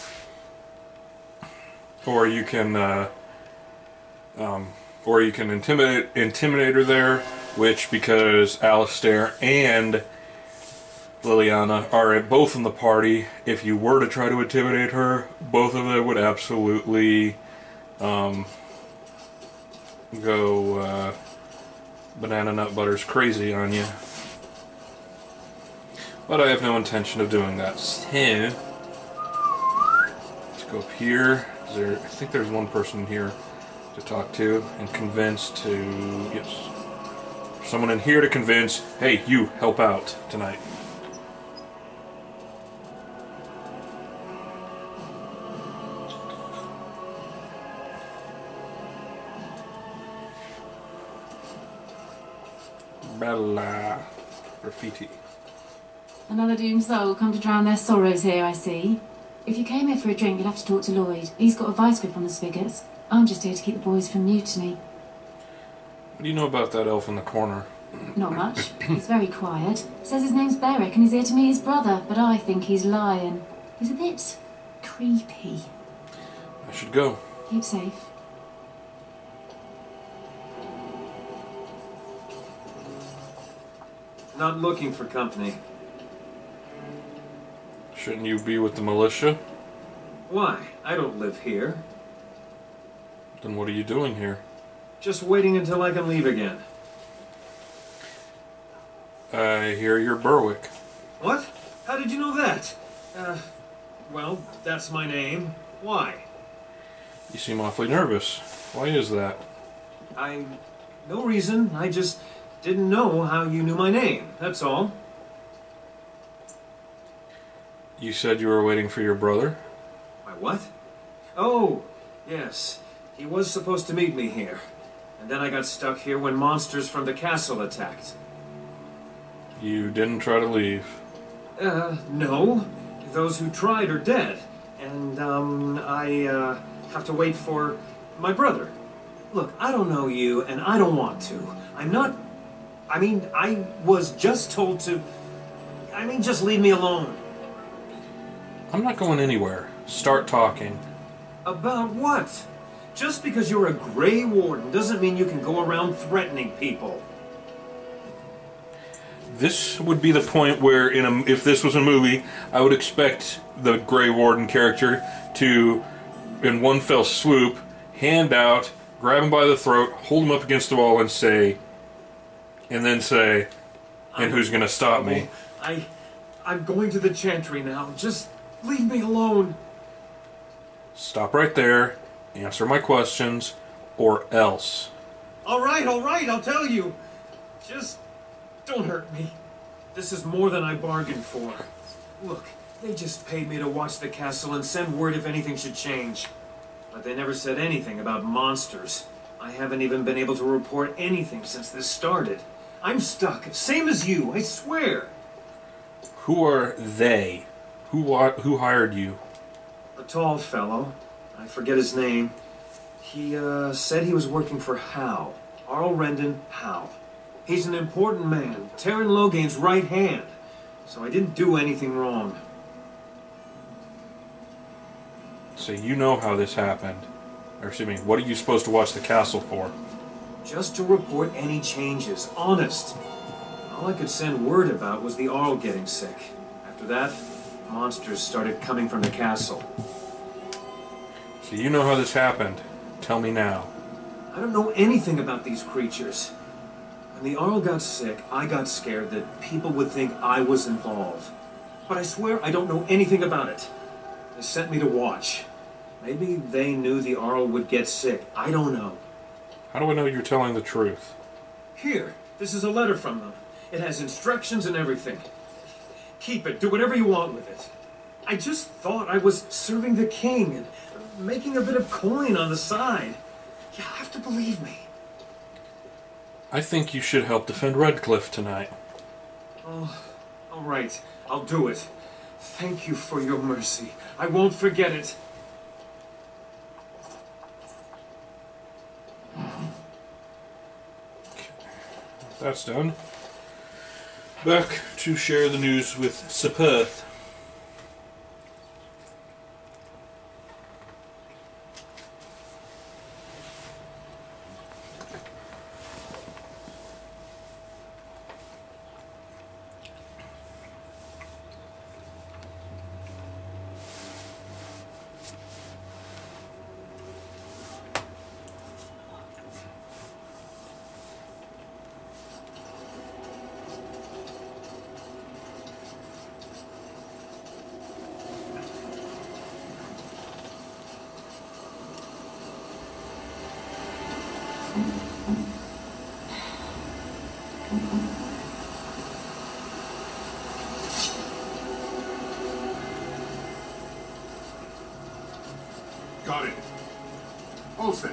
or you can uh, um, or you can intimidate intimidate her there, which, because Alistair and Liliana are both in the party, if you were to try to intimidate her, both of them would absolutely um, go uh, banana nut butters crazy on you. But I have no intention of doing that. So, let's go up here. Is there, I think there's one person here to talk to and convince to, yes, someone in here to convince, hey, you, help out tonight. Bella graffiti. Another doomed soul come to drown their sorrows here, I see. If you came here for a drink, you'd have to talk to Lloyd. He's got a vice grip on the spigots. I'm just here to keep the boys from mutiny. What do you know about that elf in the corner? Not much. He's very quiet. Says his name's Beric and he's here to meet his brother, but I think he's lying. He's a bit creepy. I should go. Keep safe. Not looking for company. Shouldn't you be with the militia? Why? I don't live here. Then what are you doing here? Just waiting until I can leave again. I hear you're Berwick. What? How did you know that? Uh, well, that's my name. Why? You seem awfully nervous. Why is that? I... no reason. I just didn't know how you knew my name. That's all. You said you were waiting for your brother? My what? Oh, yes. He was supposed to meet me here. And then I got stuck here when monsters from the castle attacked. You didn't try to leave? Uh, no. Those who tried are dead. And, um, I, uh, have to wait for my brother. Look, I don't know you, and I don't want to. I'm not... I mean, I was just told to... I mean, just leave me alone. I'm not going anywhere. Start talking. About what? Just because you're a Grey Warden doesn't mean you can go around threatening people. This would be the point where, in a, if this was a movie, I would expect the Grey Warden character to, in one fell swoop, hand out, grab him by the throat, hold him up against the wall, and say, and then say, and I'm, who's going to stop me? I, I'm going to the Chantry now. Just leave me alone. Stop right there. Answer my questions, or else. All right, all right, I'll tell you. Just don't hurt me. This is more than I bargained for. Look, they just paid me to watch the castle and send word if anything should change. But they never said anything about monsters. I haven't even been able to report anything since this started. I'm stuck, same as you, I swear. Who are they? Who who hired you? A tall fellow. I forget his name. He, uh, said he was working for Howe. Arl Rendon Howe. He's an important man, Terran Loghain's right hand. So I didn't do anything wrong. So you know how this happened. Or excuse me, what are you supposed to watch the castle for? Just to report any changes, honest. All I could send word about was the Arl getting sick. After that, monsters started coming from the castle. So you know how this happened. Tell me now. I don't know anything about these creatures. When the Arl got sick, I got scared that people would think I was involved. But I swear I don't know anything about it. They sent me to watch. Maybe they knew the Arl would get sick. I don't know. How do I know you're telling the truth? Here, this is a letter from them. It has instructions and everything. Keep it. Do whatever you want with it. I just thought I was serving the king and making a bit of coin on the side. You have to believe me. I think you should help defend Redcliffe tonight. Oh, all right. I'll do it. Thank you for your mercy. I won't forget it. That's done. Back to share the news with Sepeth. Got it. Olsen.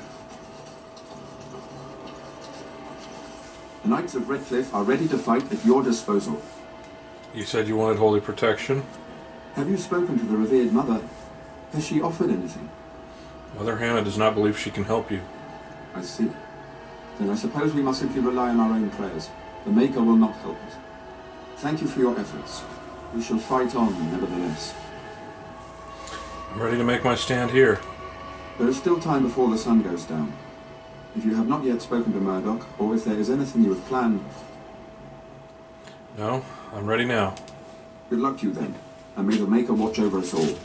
The Knights of Redcliffe are ready to fight at your disposal. You said you wanted holy protection? Have you spoken to the revered mother? Has she offered anything? Mother Hannah does not believe she can help you. I see. Then I suppose we must simply rely on our own prayers. The Maker will not help us. Thank you for your efforts. We shall fight on, nevertheless. I'm ready to make my stand here. There is still time before the sun goes down. If you have not yet spoken to Murdoch, or if there is anything you have planned... No, I'm ready now. Good luck to you then, and may the Maker watch over us all.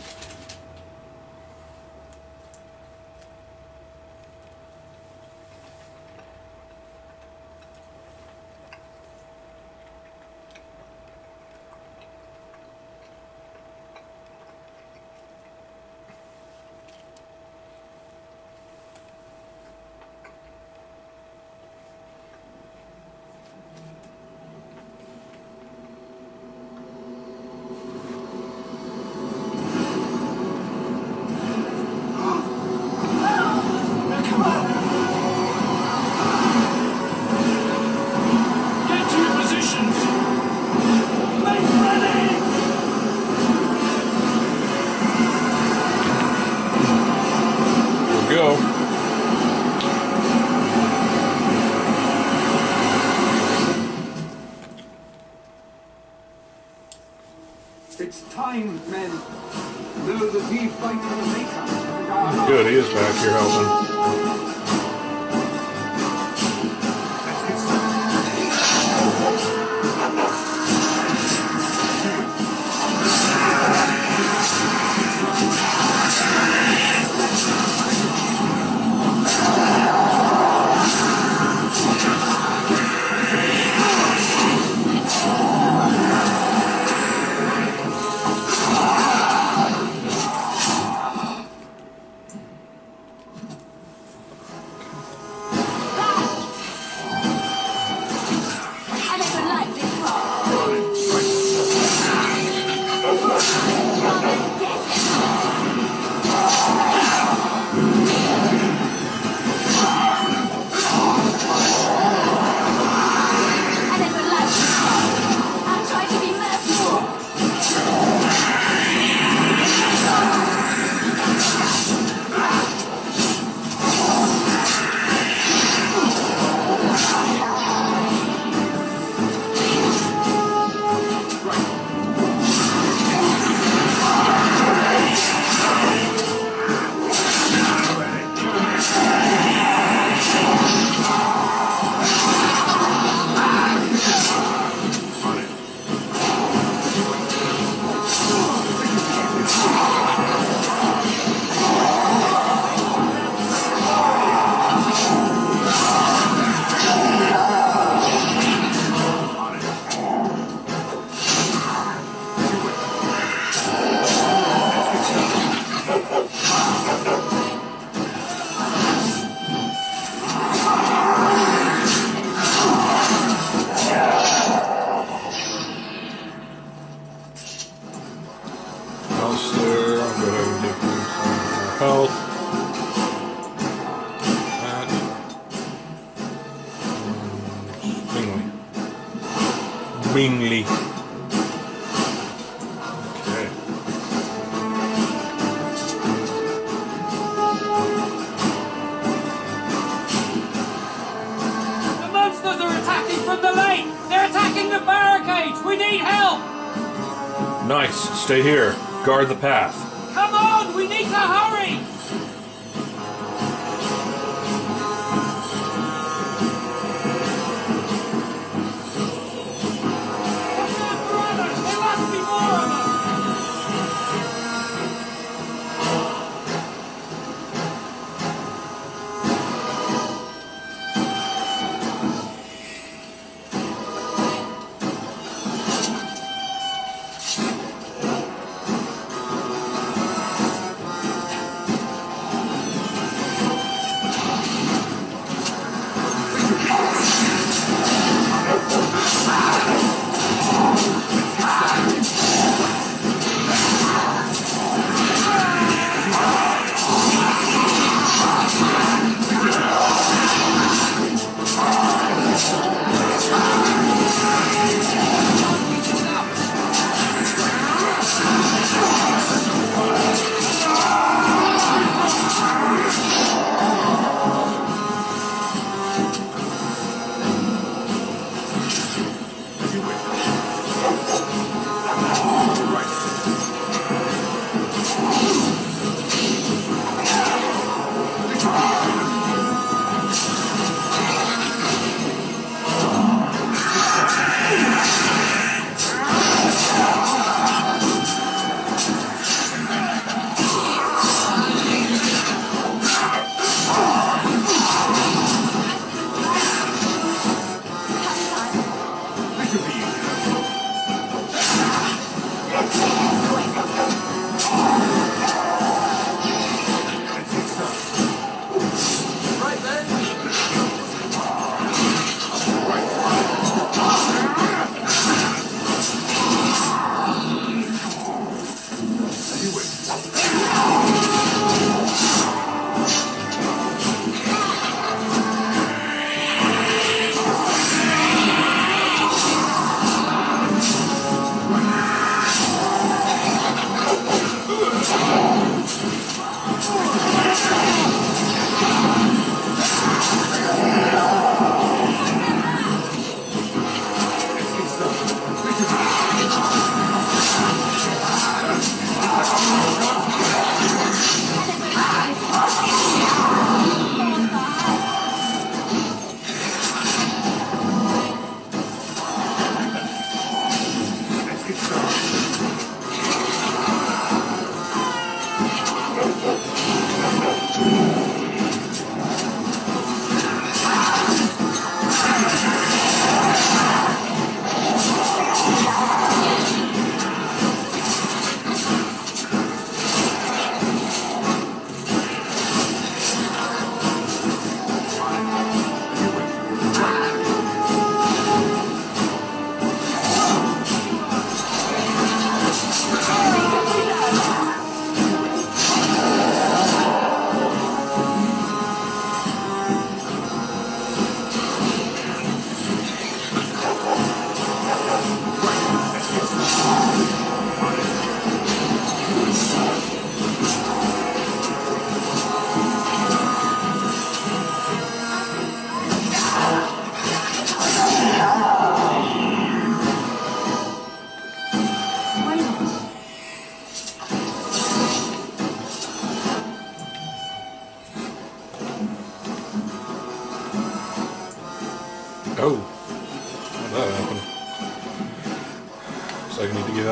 It's time, men. Know that we fight for the Maker. and our Good, he is back here helping. Bingley. Okay. The monsters are attacking from the lake! They're attacking the barricades! We need help! Nice. Stay here. Guard the path. Come on! We need to hurry!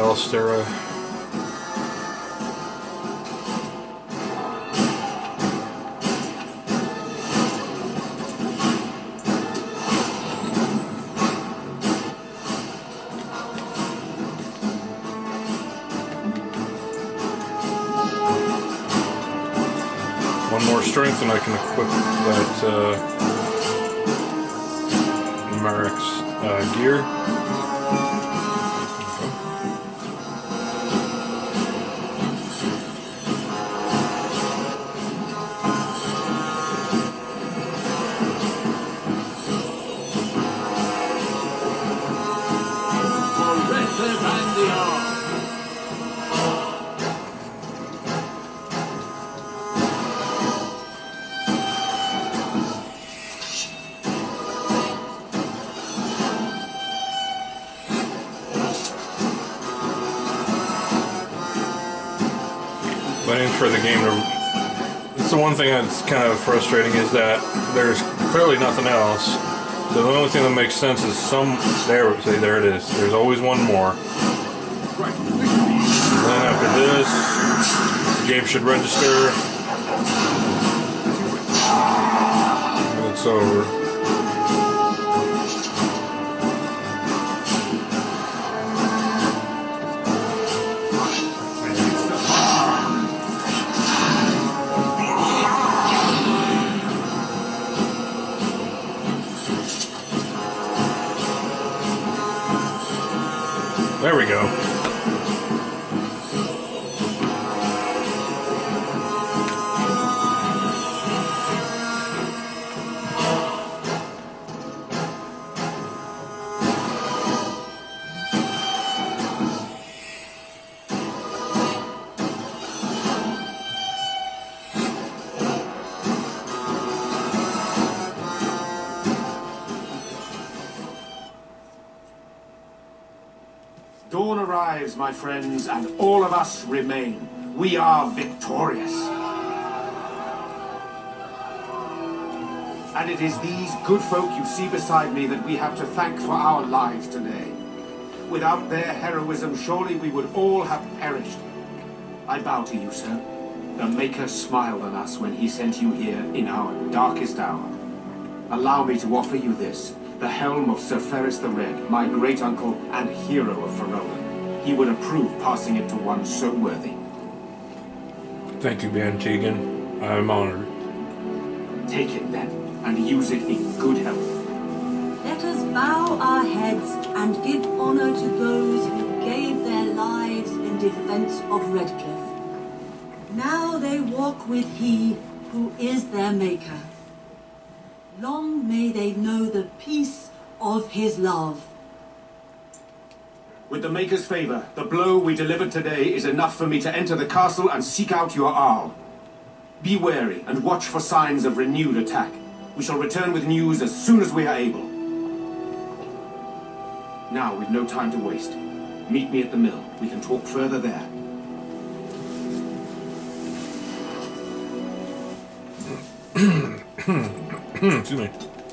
else there? Uh... One more strength and I can equip that uh, Marek's uh, gear. For Redcliffe and the Arl. Waiting for the game to... It's the one thing that's kind of frustrating is that there's clearly nothing else. So the only thing that makes sense is some... There, see, there it is. There's always one more. And then after this, the game should register. And it's over. There we go. Dawn arrives, my friends, and all of us remain. We are victorious. And it is these good folk you see beside me that we have to thank for our lives today. Without their heroism, surely we would all have perished. I bow to you, sir. The Maker smiled on us when he sent you here in our darkest hour. Allow me to offer you this. The helm of Sir Ferris the Red, my great-uncle and hero of Farolan. He would approve passing it to one so worthy. Thank you, Ban Tegan. I'm honored. Take it then, and use it in good health. Let us bow our heads and give honor to those who gave their lives in defense of Redcliffe. Now they walk with He who is their Maker. Long may they know the peace of his love. With the Maker's favor, the blow we delivered today is enough for me to enter the castle and seek out your Arl. Be wary and watch for signs of renewed attack. We shall return with news as soon as we are able. Now, we've no time to waste. Meet me at the mill. We can talk further there. Excuse me.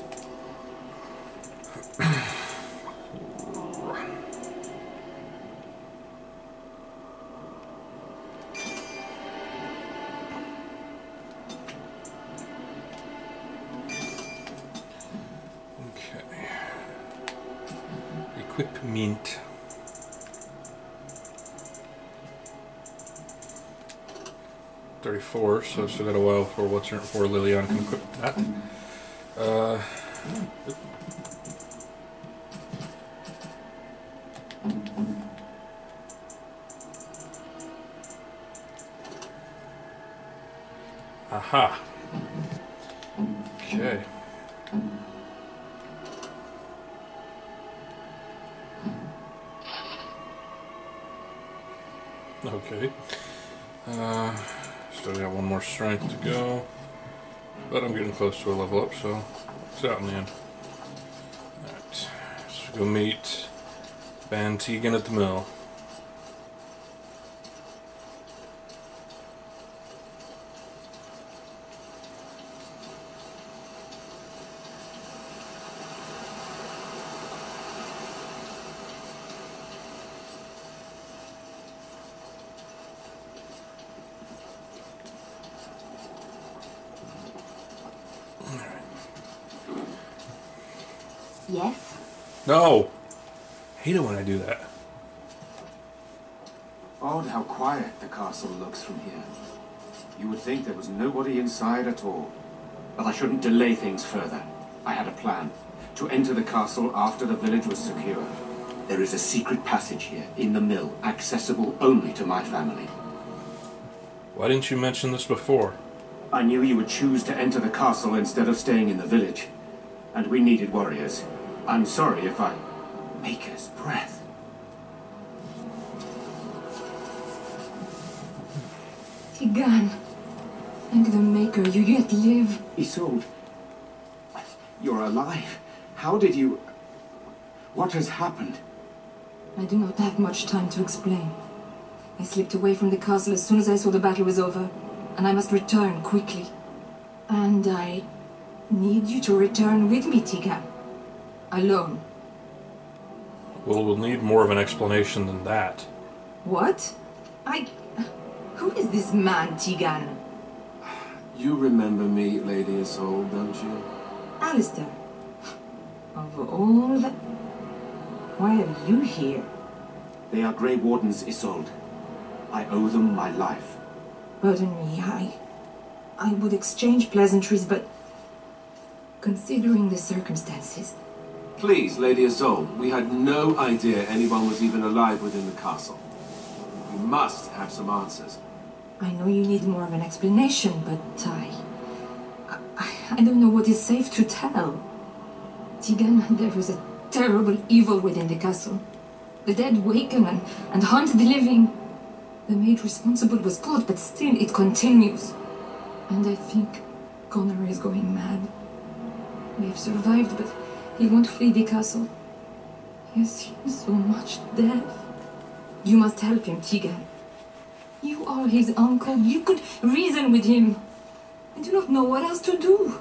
Okay. Equipment. thirty-four, so I've still got a while before what's her before Liliana can equip that. Uh, aha. Okay. Okay. Uh, still got one more strength to go. But I'm getting close to a level up, so it's out in the end. Alright, let's go meet Ban Tegan at the mill. Yes? No! Hate it when I do that. Odd how quiet the castle looks from here. You would think there was nobody inside at all. But I shouldn't delay things further. I had a plan. To enter the castle after the village was secure. There is a secret passage here, in the mill, accessible only to my family. Why didn't you mention this before? I knew you would choose to enter the castle instead of staying in the village. And we needed warriors. I'm sorry if I... Maker's breath. Tigan. Thank the Maker, you yet live. Isolde. You're alive. How did you... What has happened? I do not have much time to explain. I slipped away from the castle as soon as I saw the battle was over, and I must return quickly. And I need you to return with me, Tigan. Alone. Well, we'll need more of an explanation than that. What? I... Who is this man, Tigan? You remember me, Lady Isolde, don't you? Alistair. Of all the... Why are you here? They are Grey Wardens, Isolde. I owe them my life. Pardon me, I... I would exchange pleasantries, but... Considering the circumstances... Please, Lady Isolde, we had no idea anyone was even alive within the castle. We must have some answers. I know you need more of an explanation, but I... I, I don't know what is safe to tell. Tigan, there was a terrible evil within the castle. The dead waken and, and haunt the living. The maid responsible was caught, but still it continues. And I think Connor is going mad. We have survived, but he won't flee the castle. He has seen so much death. You must help him, Tigan. You are his uncle. You could reason with him. I do not know what else to do.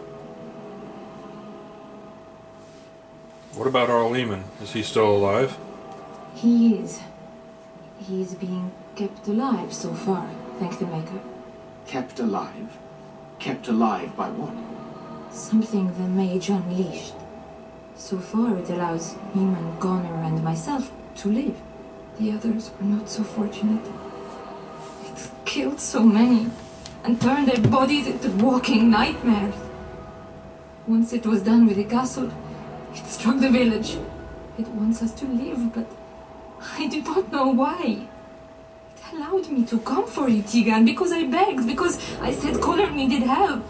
What about Arl Eamon? Is he still alive? He is. He is being kept alive so far, thank the Maker. Kept alive? Kept alive by what? Something the mage unleashed. So far it allows Eamon, Connor and myself to live. The others were not so fortunate. It killed so many and turned their bodies into walking nightmares. Once it was done with the castle, it struck the village. It wants us to live, but I do not know why. It allowed me to come for you, Tigan, because I begged, because I said Connor needed help.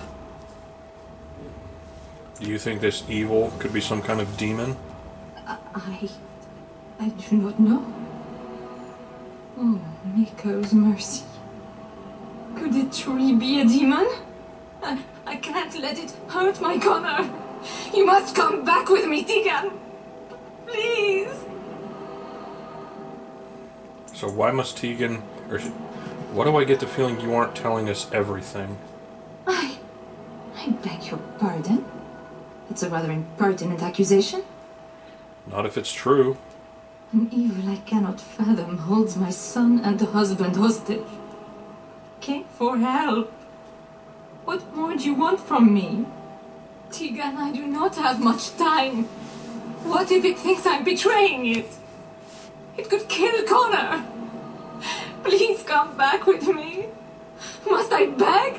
Do you think this evil could be some kind of demon? I... I do not know. Oh, Maker's mercy. Could it truly be a demon? I, I can't let it hurt my Connor. You must come back with me, Tigan. Please. So why must Tigan... Or why do I get the feeling you aren't telling us everything? I... I beg your pardon. It's a rather impertinent accusation. Not if it's true. An evil I cannot fathom holds my son and husband hostage. Came for help. What more do you want from me? Tigan, I do not have much time. What if it thinks I'm betraying it? It could kill Connor. Please come back with me. Must I beg?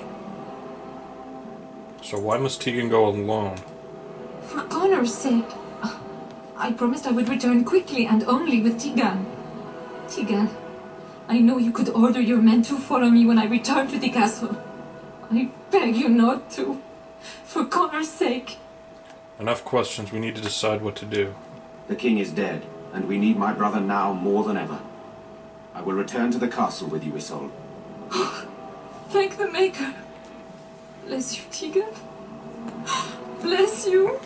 So why must Tigan go alone? For Connor's sake. I promised I would return quickly and only with Tigan. Tigan, I know you could order your men to follow me when I return to the castle. I beg you not to. For Connor's sake. Enough questions. We need to decide what to do. The king is dead, and we need my brother now more than ever. I will return to the castle with you, Isolde. Thank the Maker. Bless you, Tigan. Bless you.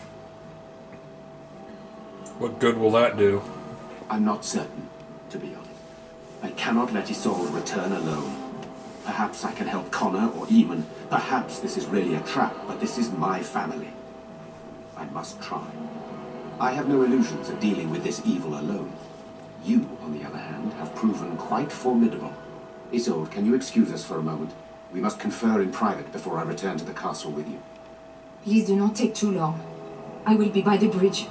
What good will that do? I'm not certain, to be honest. I cannot let Isolde return alone. Perhaps I can help Connor or Eamon. Perhaps this is really a trap, but this is my family. I must try. I have no illusions of dealing with this evil alone. You, on the other hand, have proven quite formidable. Isolde, can you excuse us for a moment? We must confer in private before I return to the castle with you. Please do not take too long. I will be by the bridge.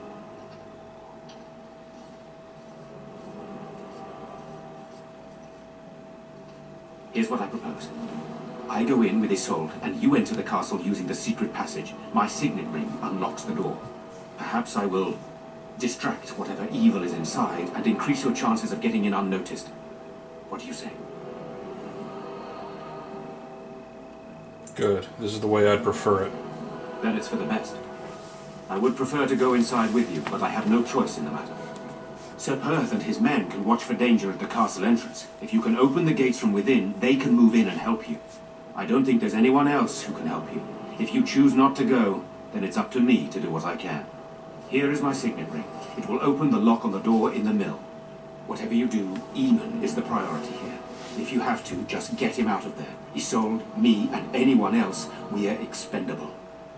Here's what I propose. I go in with Isolde, and you enter the castle using the secret passage. My signet ring unlocks the door. Perhaps I will distract whatever evil is inside and increase your chances of getting in unnoticed. What do you say? Good. This is the way I'd prefer it. Then it's for the best. I would prefer to go inside with you, but I have no choice in the matter. Sir Perth and his men can watch for danger at the castle entrance. If you can open the gates from within, they can move in and help you. I don't think there's anyone else who can help you. If you choose not to go, then it's up to me to do what I can. Here is my signet ring. It will open the lock on the door in the mill. Whatever you do, Eamon is the priority here. If you have to, just get him out of there. Isolde, me, and anyone else, we are expendable.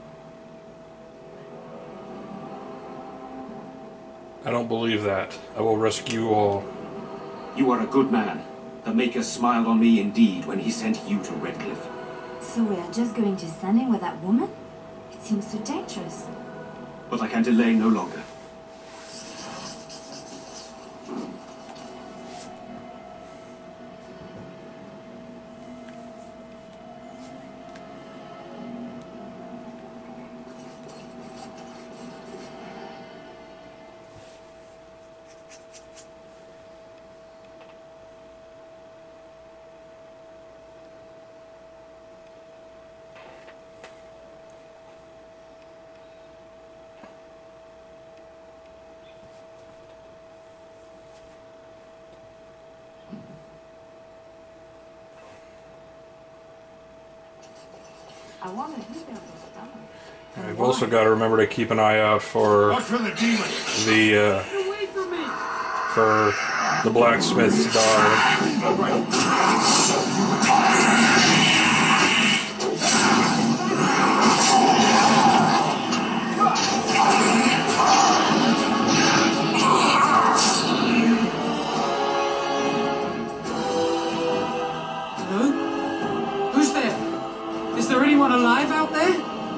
I don't believe that. I will rescue you all. You are a good man. The Maker smiled on me indeed when he sent you to Redcliffe. So we are just going to stand in with that woman? It seems so dangerous. But I can delay no longer. I wonder who built this dome. And we've also got to remember to keep an eye out for Watch for the demon. the uh, for the blacksmith's daughter. Hello? Who's there? Is there anyone alive out there?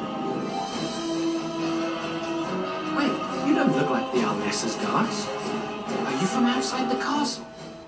Wait, you don't look like the Arlessa's guards. Are you from outside the castle?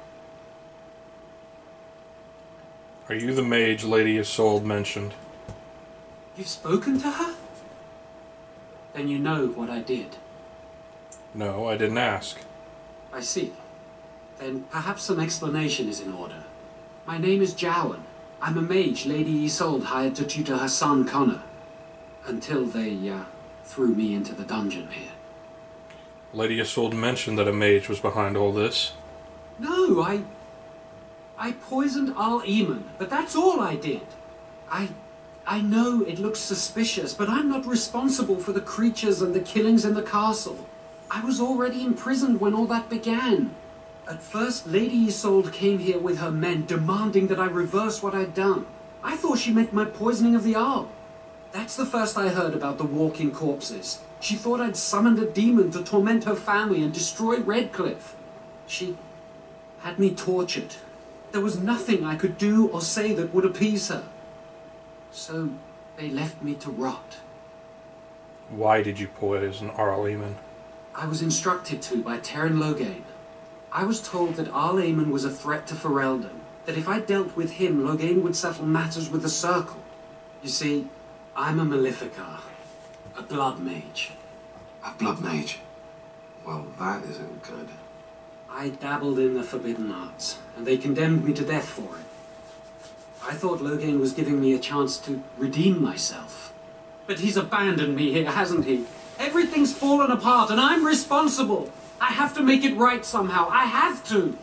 Are you the mage Lady Isolde mentioned? You've spoken to her? Then you know what I did. No, I didn't ask. I see. Then perhaps some explanation is in order. My name is Jowan. I'm a mage Lady Isolde hired to tutor her son Connor. Until they, uh, threw me into the dungeon here. Lady Isolde mentioned that a mage was behind all this. No, I... I poisoned Arl Eamon, but that's all I did. I... I know it looks suspicious, but I'm not responsible for the creatures and the killings in the castle. I was already imprisoned when all that began. At first, Lady Isolde came here with her men, demanding that I reverse what I'd done. I thought she meant my poisoning of the Arl. That's the first I heard about the walking corpses. She thought I'd summoned a demon to torment her family and destroy Redcliffe. She had me tortured. There was nothing I could do or say that would appease her. So they left me to rot. Why did you poison Arl Eamon? I was instructed to by Terran Loghain. I was told that Arl Eamon was a threat to Ferelden, that if I dealt with him, Loghain would settle matters with the Circle. You see, I'm a Maleficar, a blood mage. A blood mage? Well, that isn't good. I dabbled in the forbidden arts, and they condemned me to death for it. I thought Loghain was giving me a chance to redeem myself. But he's abandoned me here, hasn't he? Everything's fallen apart, and I'm responsible. I have to make it right somehow. I have to.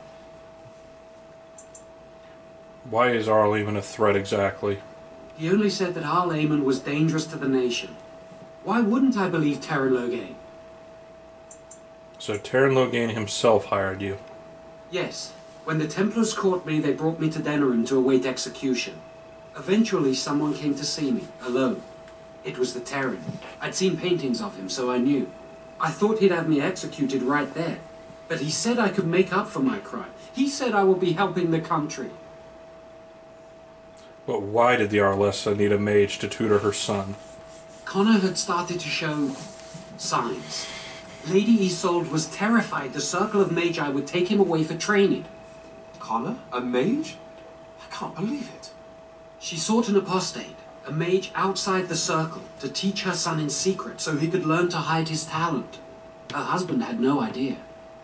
Why is Arl Eamon a threat exactly? He only said that Arl Eamon was dangerous to the nation. Why wouldn't I believe Terran Loghain? So Terran Loghain himself hired you? Yes. When the Templars caught me, they brought me to Denerim to await execution. Eventually, someone came to see me, alone. It was the Terran. I'd seen paintings of him, so I knew. I thought he'd have me executed right there. But he said I could make up for my crime. He said I would be helping the country. But why did the Arlessa need a mage to tutor her son? Connor had started to show signs. Lady Isolde was terrified the Circle of Magi would take him away for training. Connor? A mage? I can't believe it. She sought an apostate, a mage outside the Circle, to teach her son in secret so he could learn to hide his talent. Her husband had no idea.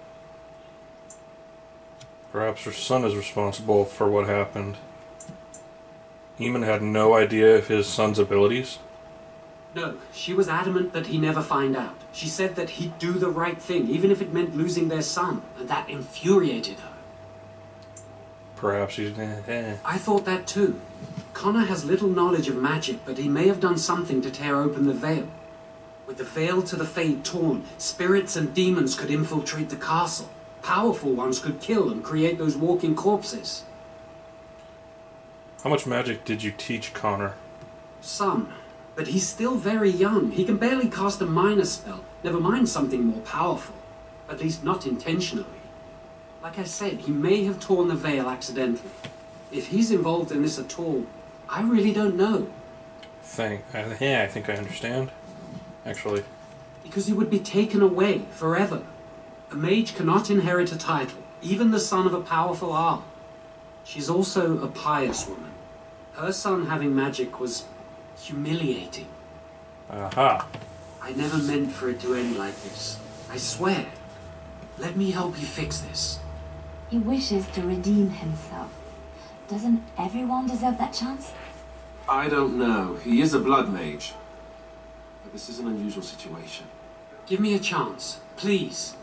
Perhaps her son is responsible for what happened. Eamon had no idea of his son's abilities? No, she was adamant that he never find out. She said that he'd do the right thing, even if it meant losing their son, and that infuriated her. Perhaps he's... Eh, eh. I thought that too. Connor has little knowledge of magic, but he may have done something to tear open the veil. With the veil to the Fade torn, spirits and demons could infiltrate the castle. Powerful ones could kill and create those walking corpses. How much magic did you teach Connor? Some. But he's still very young. He can barely cast a minor spell, never mind something more powerful. At least not intentionally. Like I said, he may have torn the veil accidentally. If he's involved in this at all, I really don't know. Think, uh, yeah, I think I understand. Actually. Because he would be taken away forever. A mage cannot inherit a title, even the son of a powerful Arl. She's also a pious woman. Her son having magic was humiliating. Aha. I never meant for it to end like this. I swear. Let me help you fix this. He wishes to redeem himself. Doesn't everyone deserve that chance? I don't know. He is a blood mage. But this is an unusual situation. Give me a chance, please.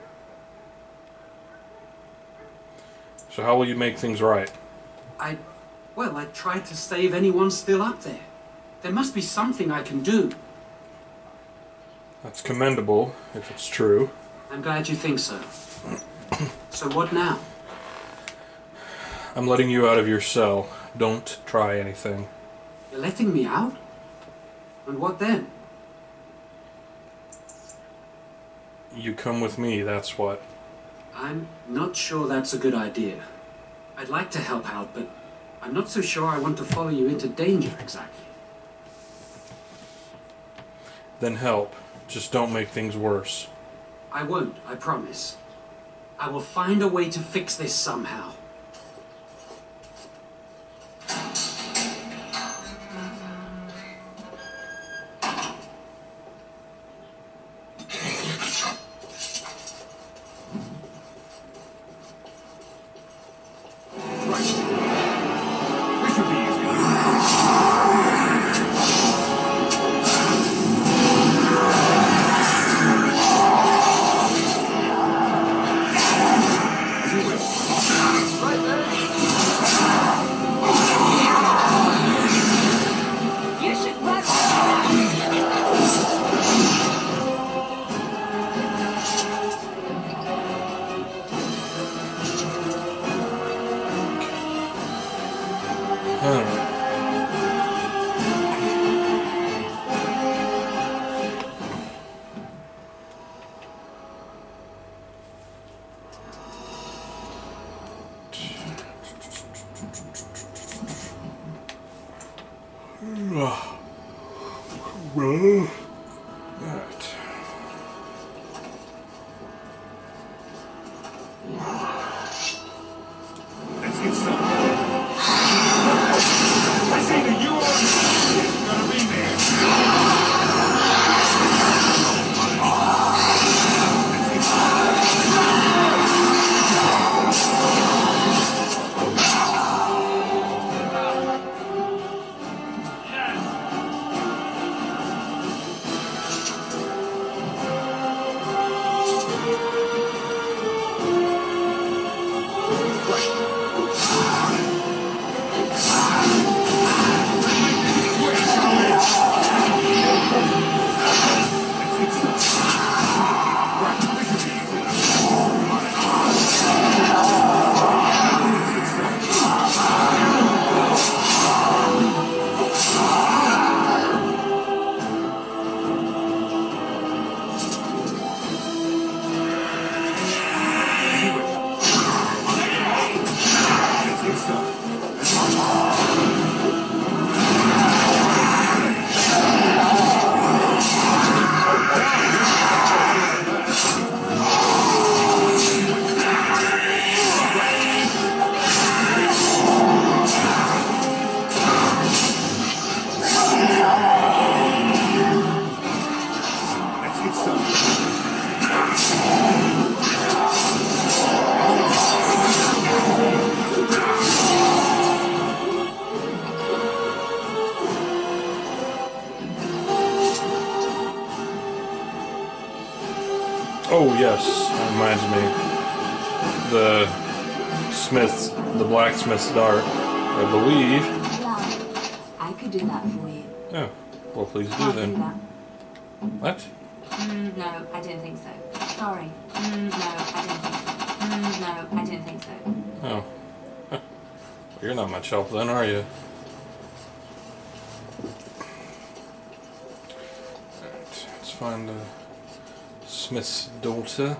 So how will you make things right? I... well, I tried to save anyone still up there. There must be something I can do. That's commendable, if it's true. I'm glad you think so. So what now? I'm letting you out of your cell. Don't try anything. You're letting me out? And what then? You come with me, that's what. I'm not sure that's a good idea. I'd like to help out, but I'm not so sure I want to follow you into danger exactly. Then help. Just don't make things worse. I won't, I promise. I will find a way to fix this somehow. Right. Let's get started. I say that you are gonna be there. Oh, yes. That reminds me. The smith's, the blacksmith's dart, I believe. I could do that for you. Oh, well, please do Can't then. do that. What? Mm, no, I didn't think so. Sorry. Mm, no, I didn't think so. Mm, no, I didn't think so. Oh. Well, you're not much help then, are you? Alright, let's find the smith's daughter.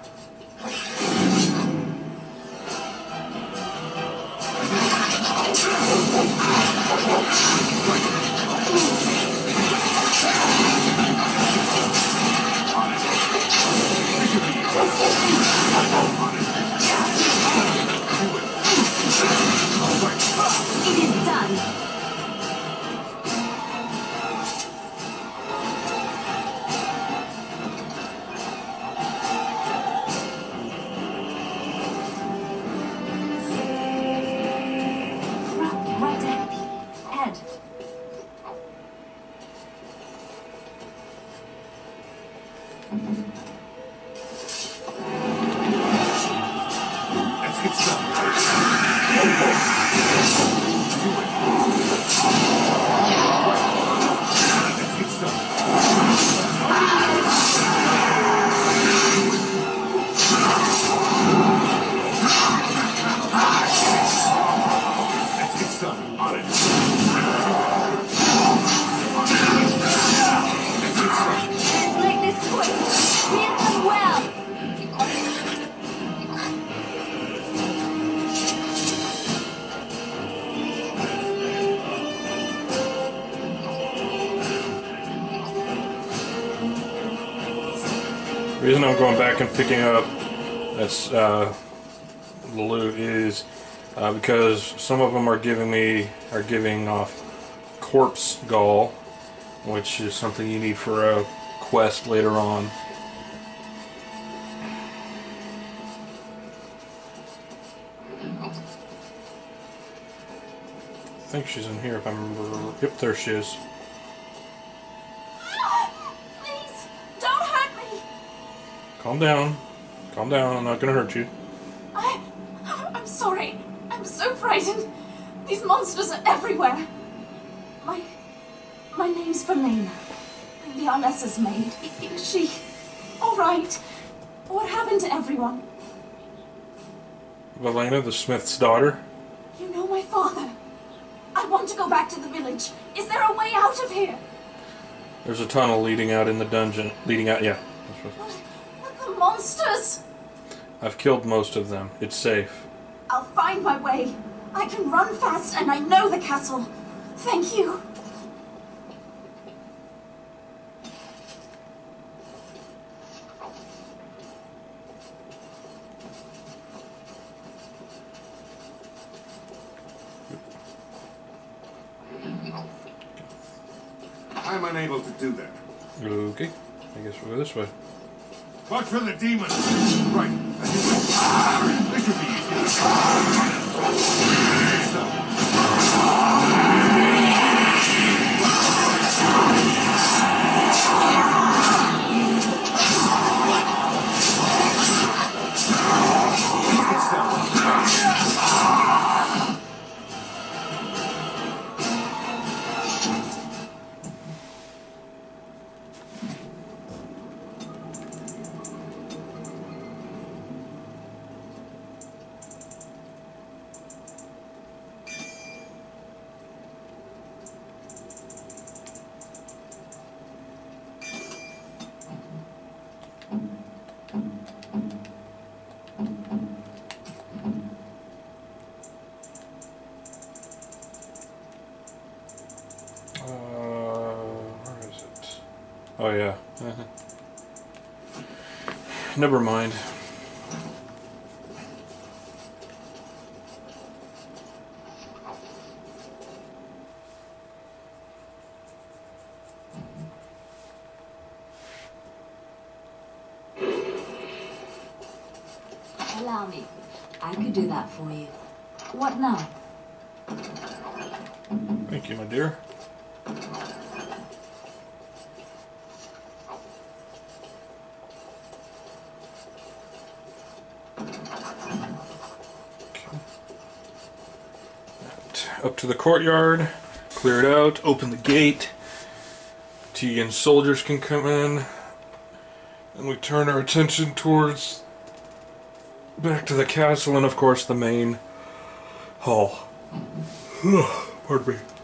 It is done. Right, right there. Head. Let's get started. Let's get started. Let's get started. On it. Let's get started. Let's make this quick. Hit them well. The reason I'm going back and picking up that's uh, the loot is uh, because some of them are giving me are giving off corpse gall, which is something you need for a quest later on. I think she's in here if I remember. Yep, there she is. Please, don't hurt me. Calm down. Calm down. I'm not gonna hurt you. I, I'm sorry. I'm so frightened. These monsters are everywhere. My, my name's Valena. I'm the Arlessa's maid. I- Is she all right? What happened to everyone? Valena, the smith's daughter. You know my father. I want to go back to the village. Is there a way out of here? There's a tunnel leading out in the dungeon. Leading out, yeah. That's what- What, what the monsters? I've killed most of them. It's safe. I'll find my way. I can run fast and I know the castle. Thank you. I'm unable to do that. Okay. I guess we'll go this way. Watch for the demons. Right. This should be Oh yeah. Never mind. Allow me. I could do that for you. What now? Thank you, my dear. up to the courtyard, clear it out, open the gate. Tegan's soldiers can come in. And we turn our attention towards back to the castle and of course the main hall. Pardon me.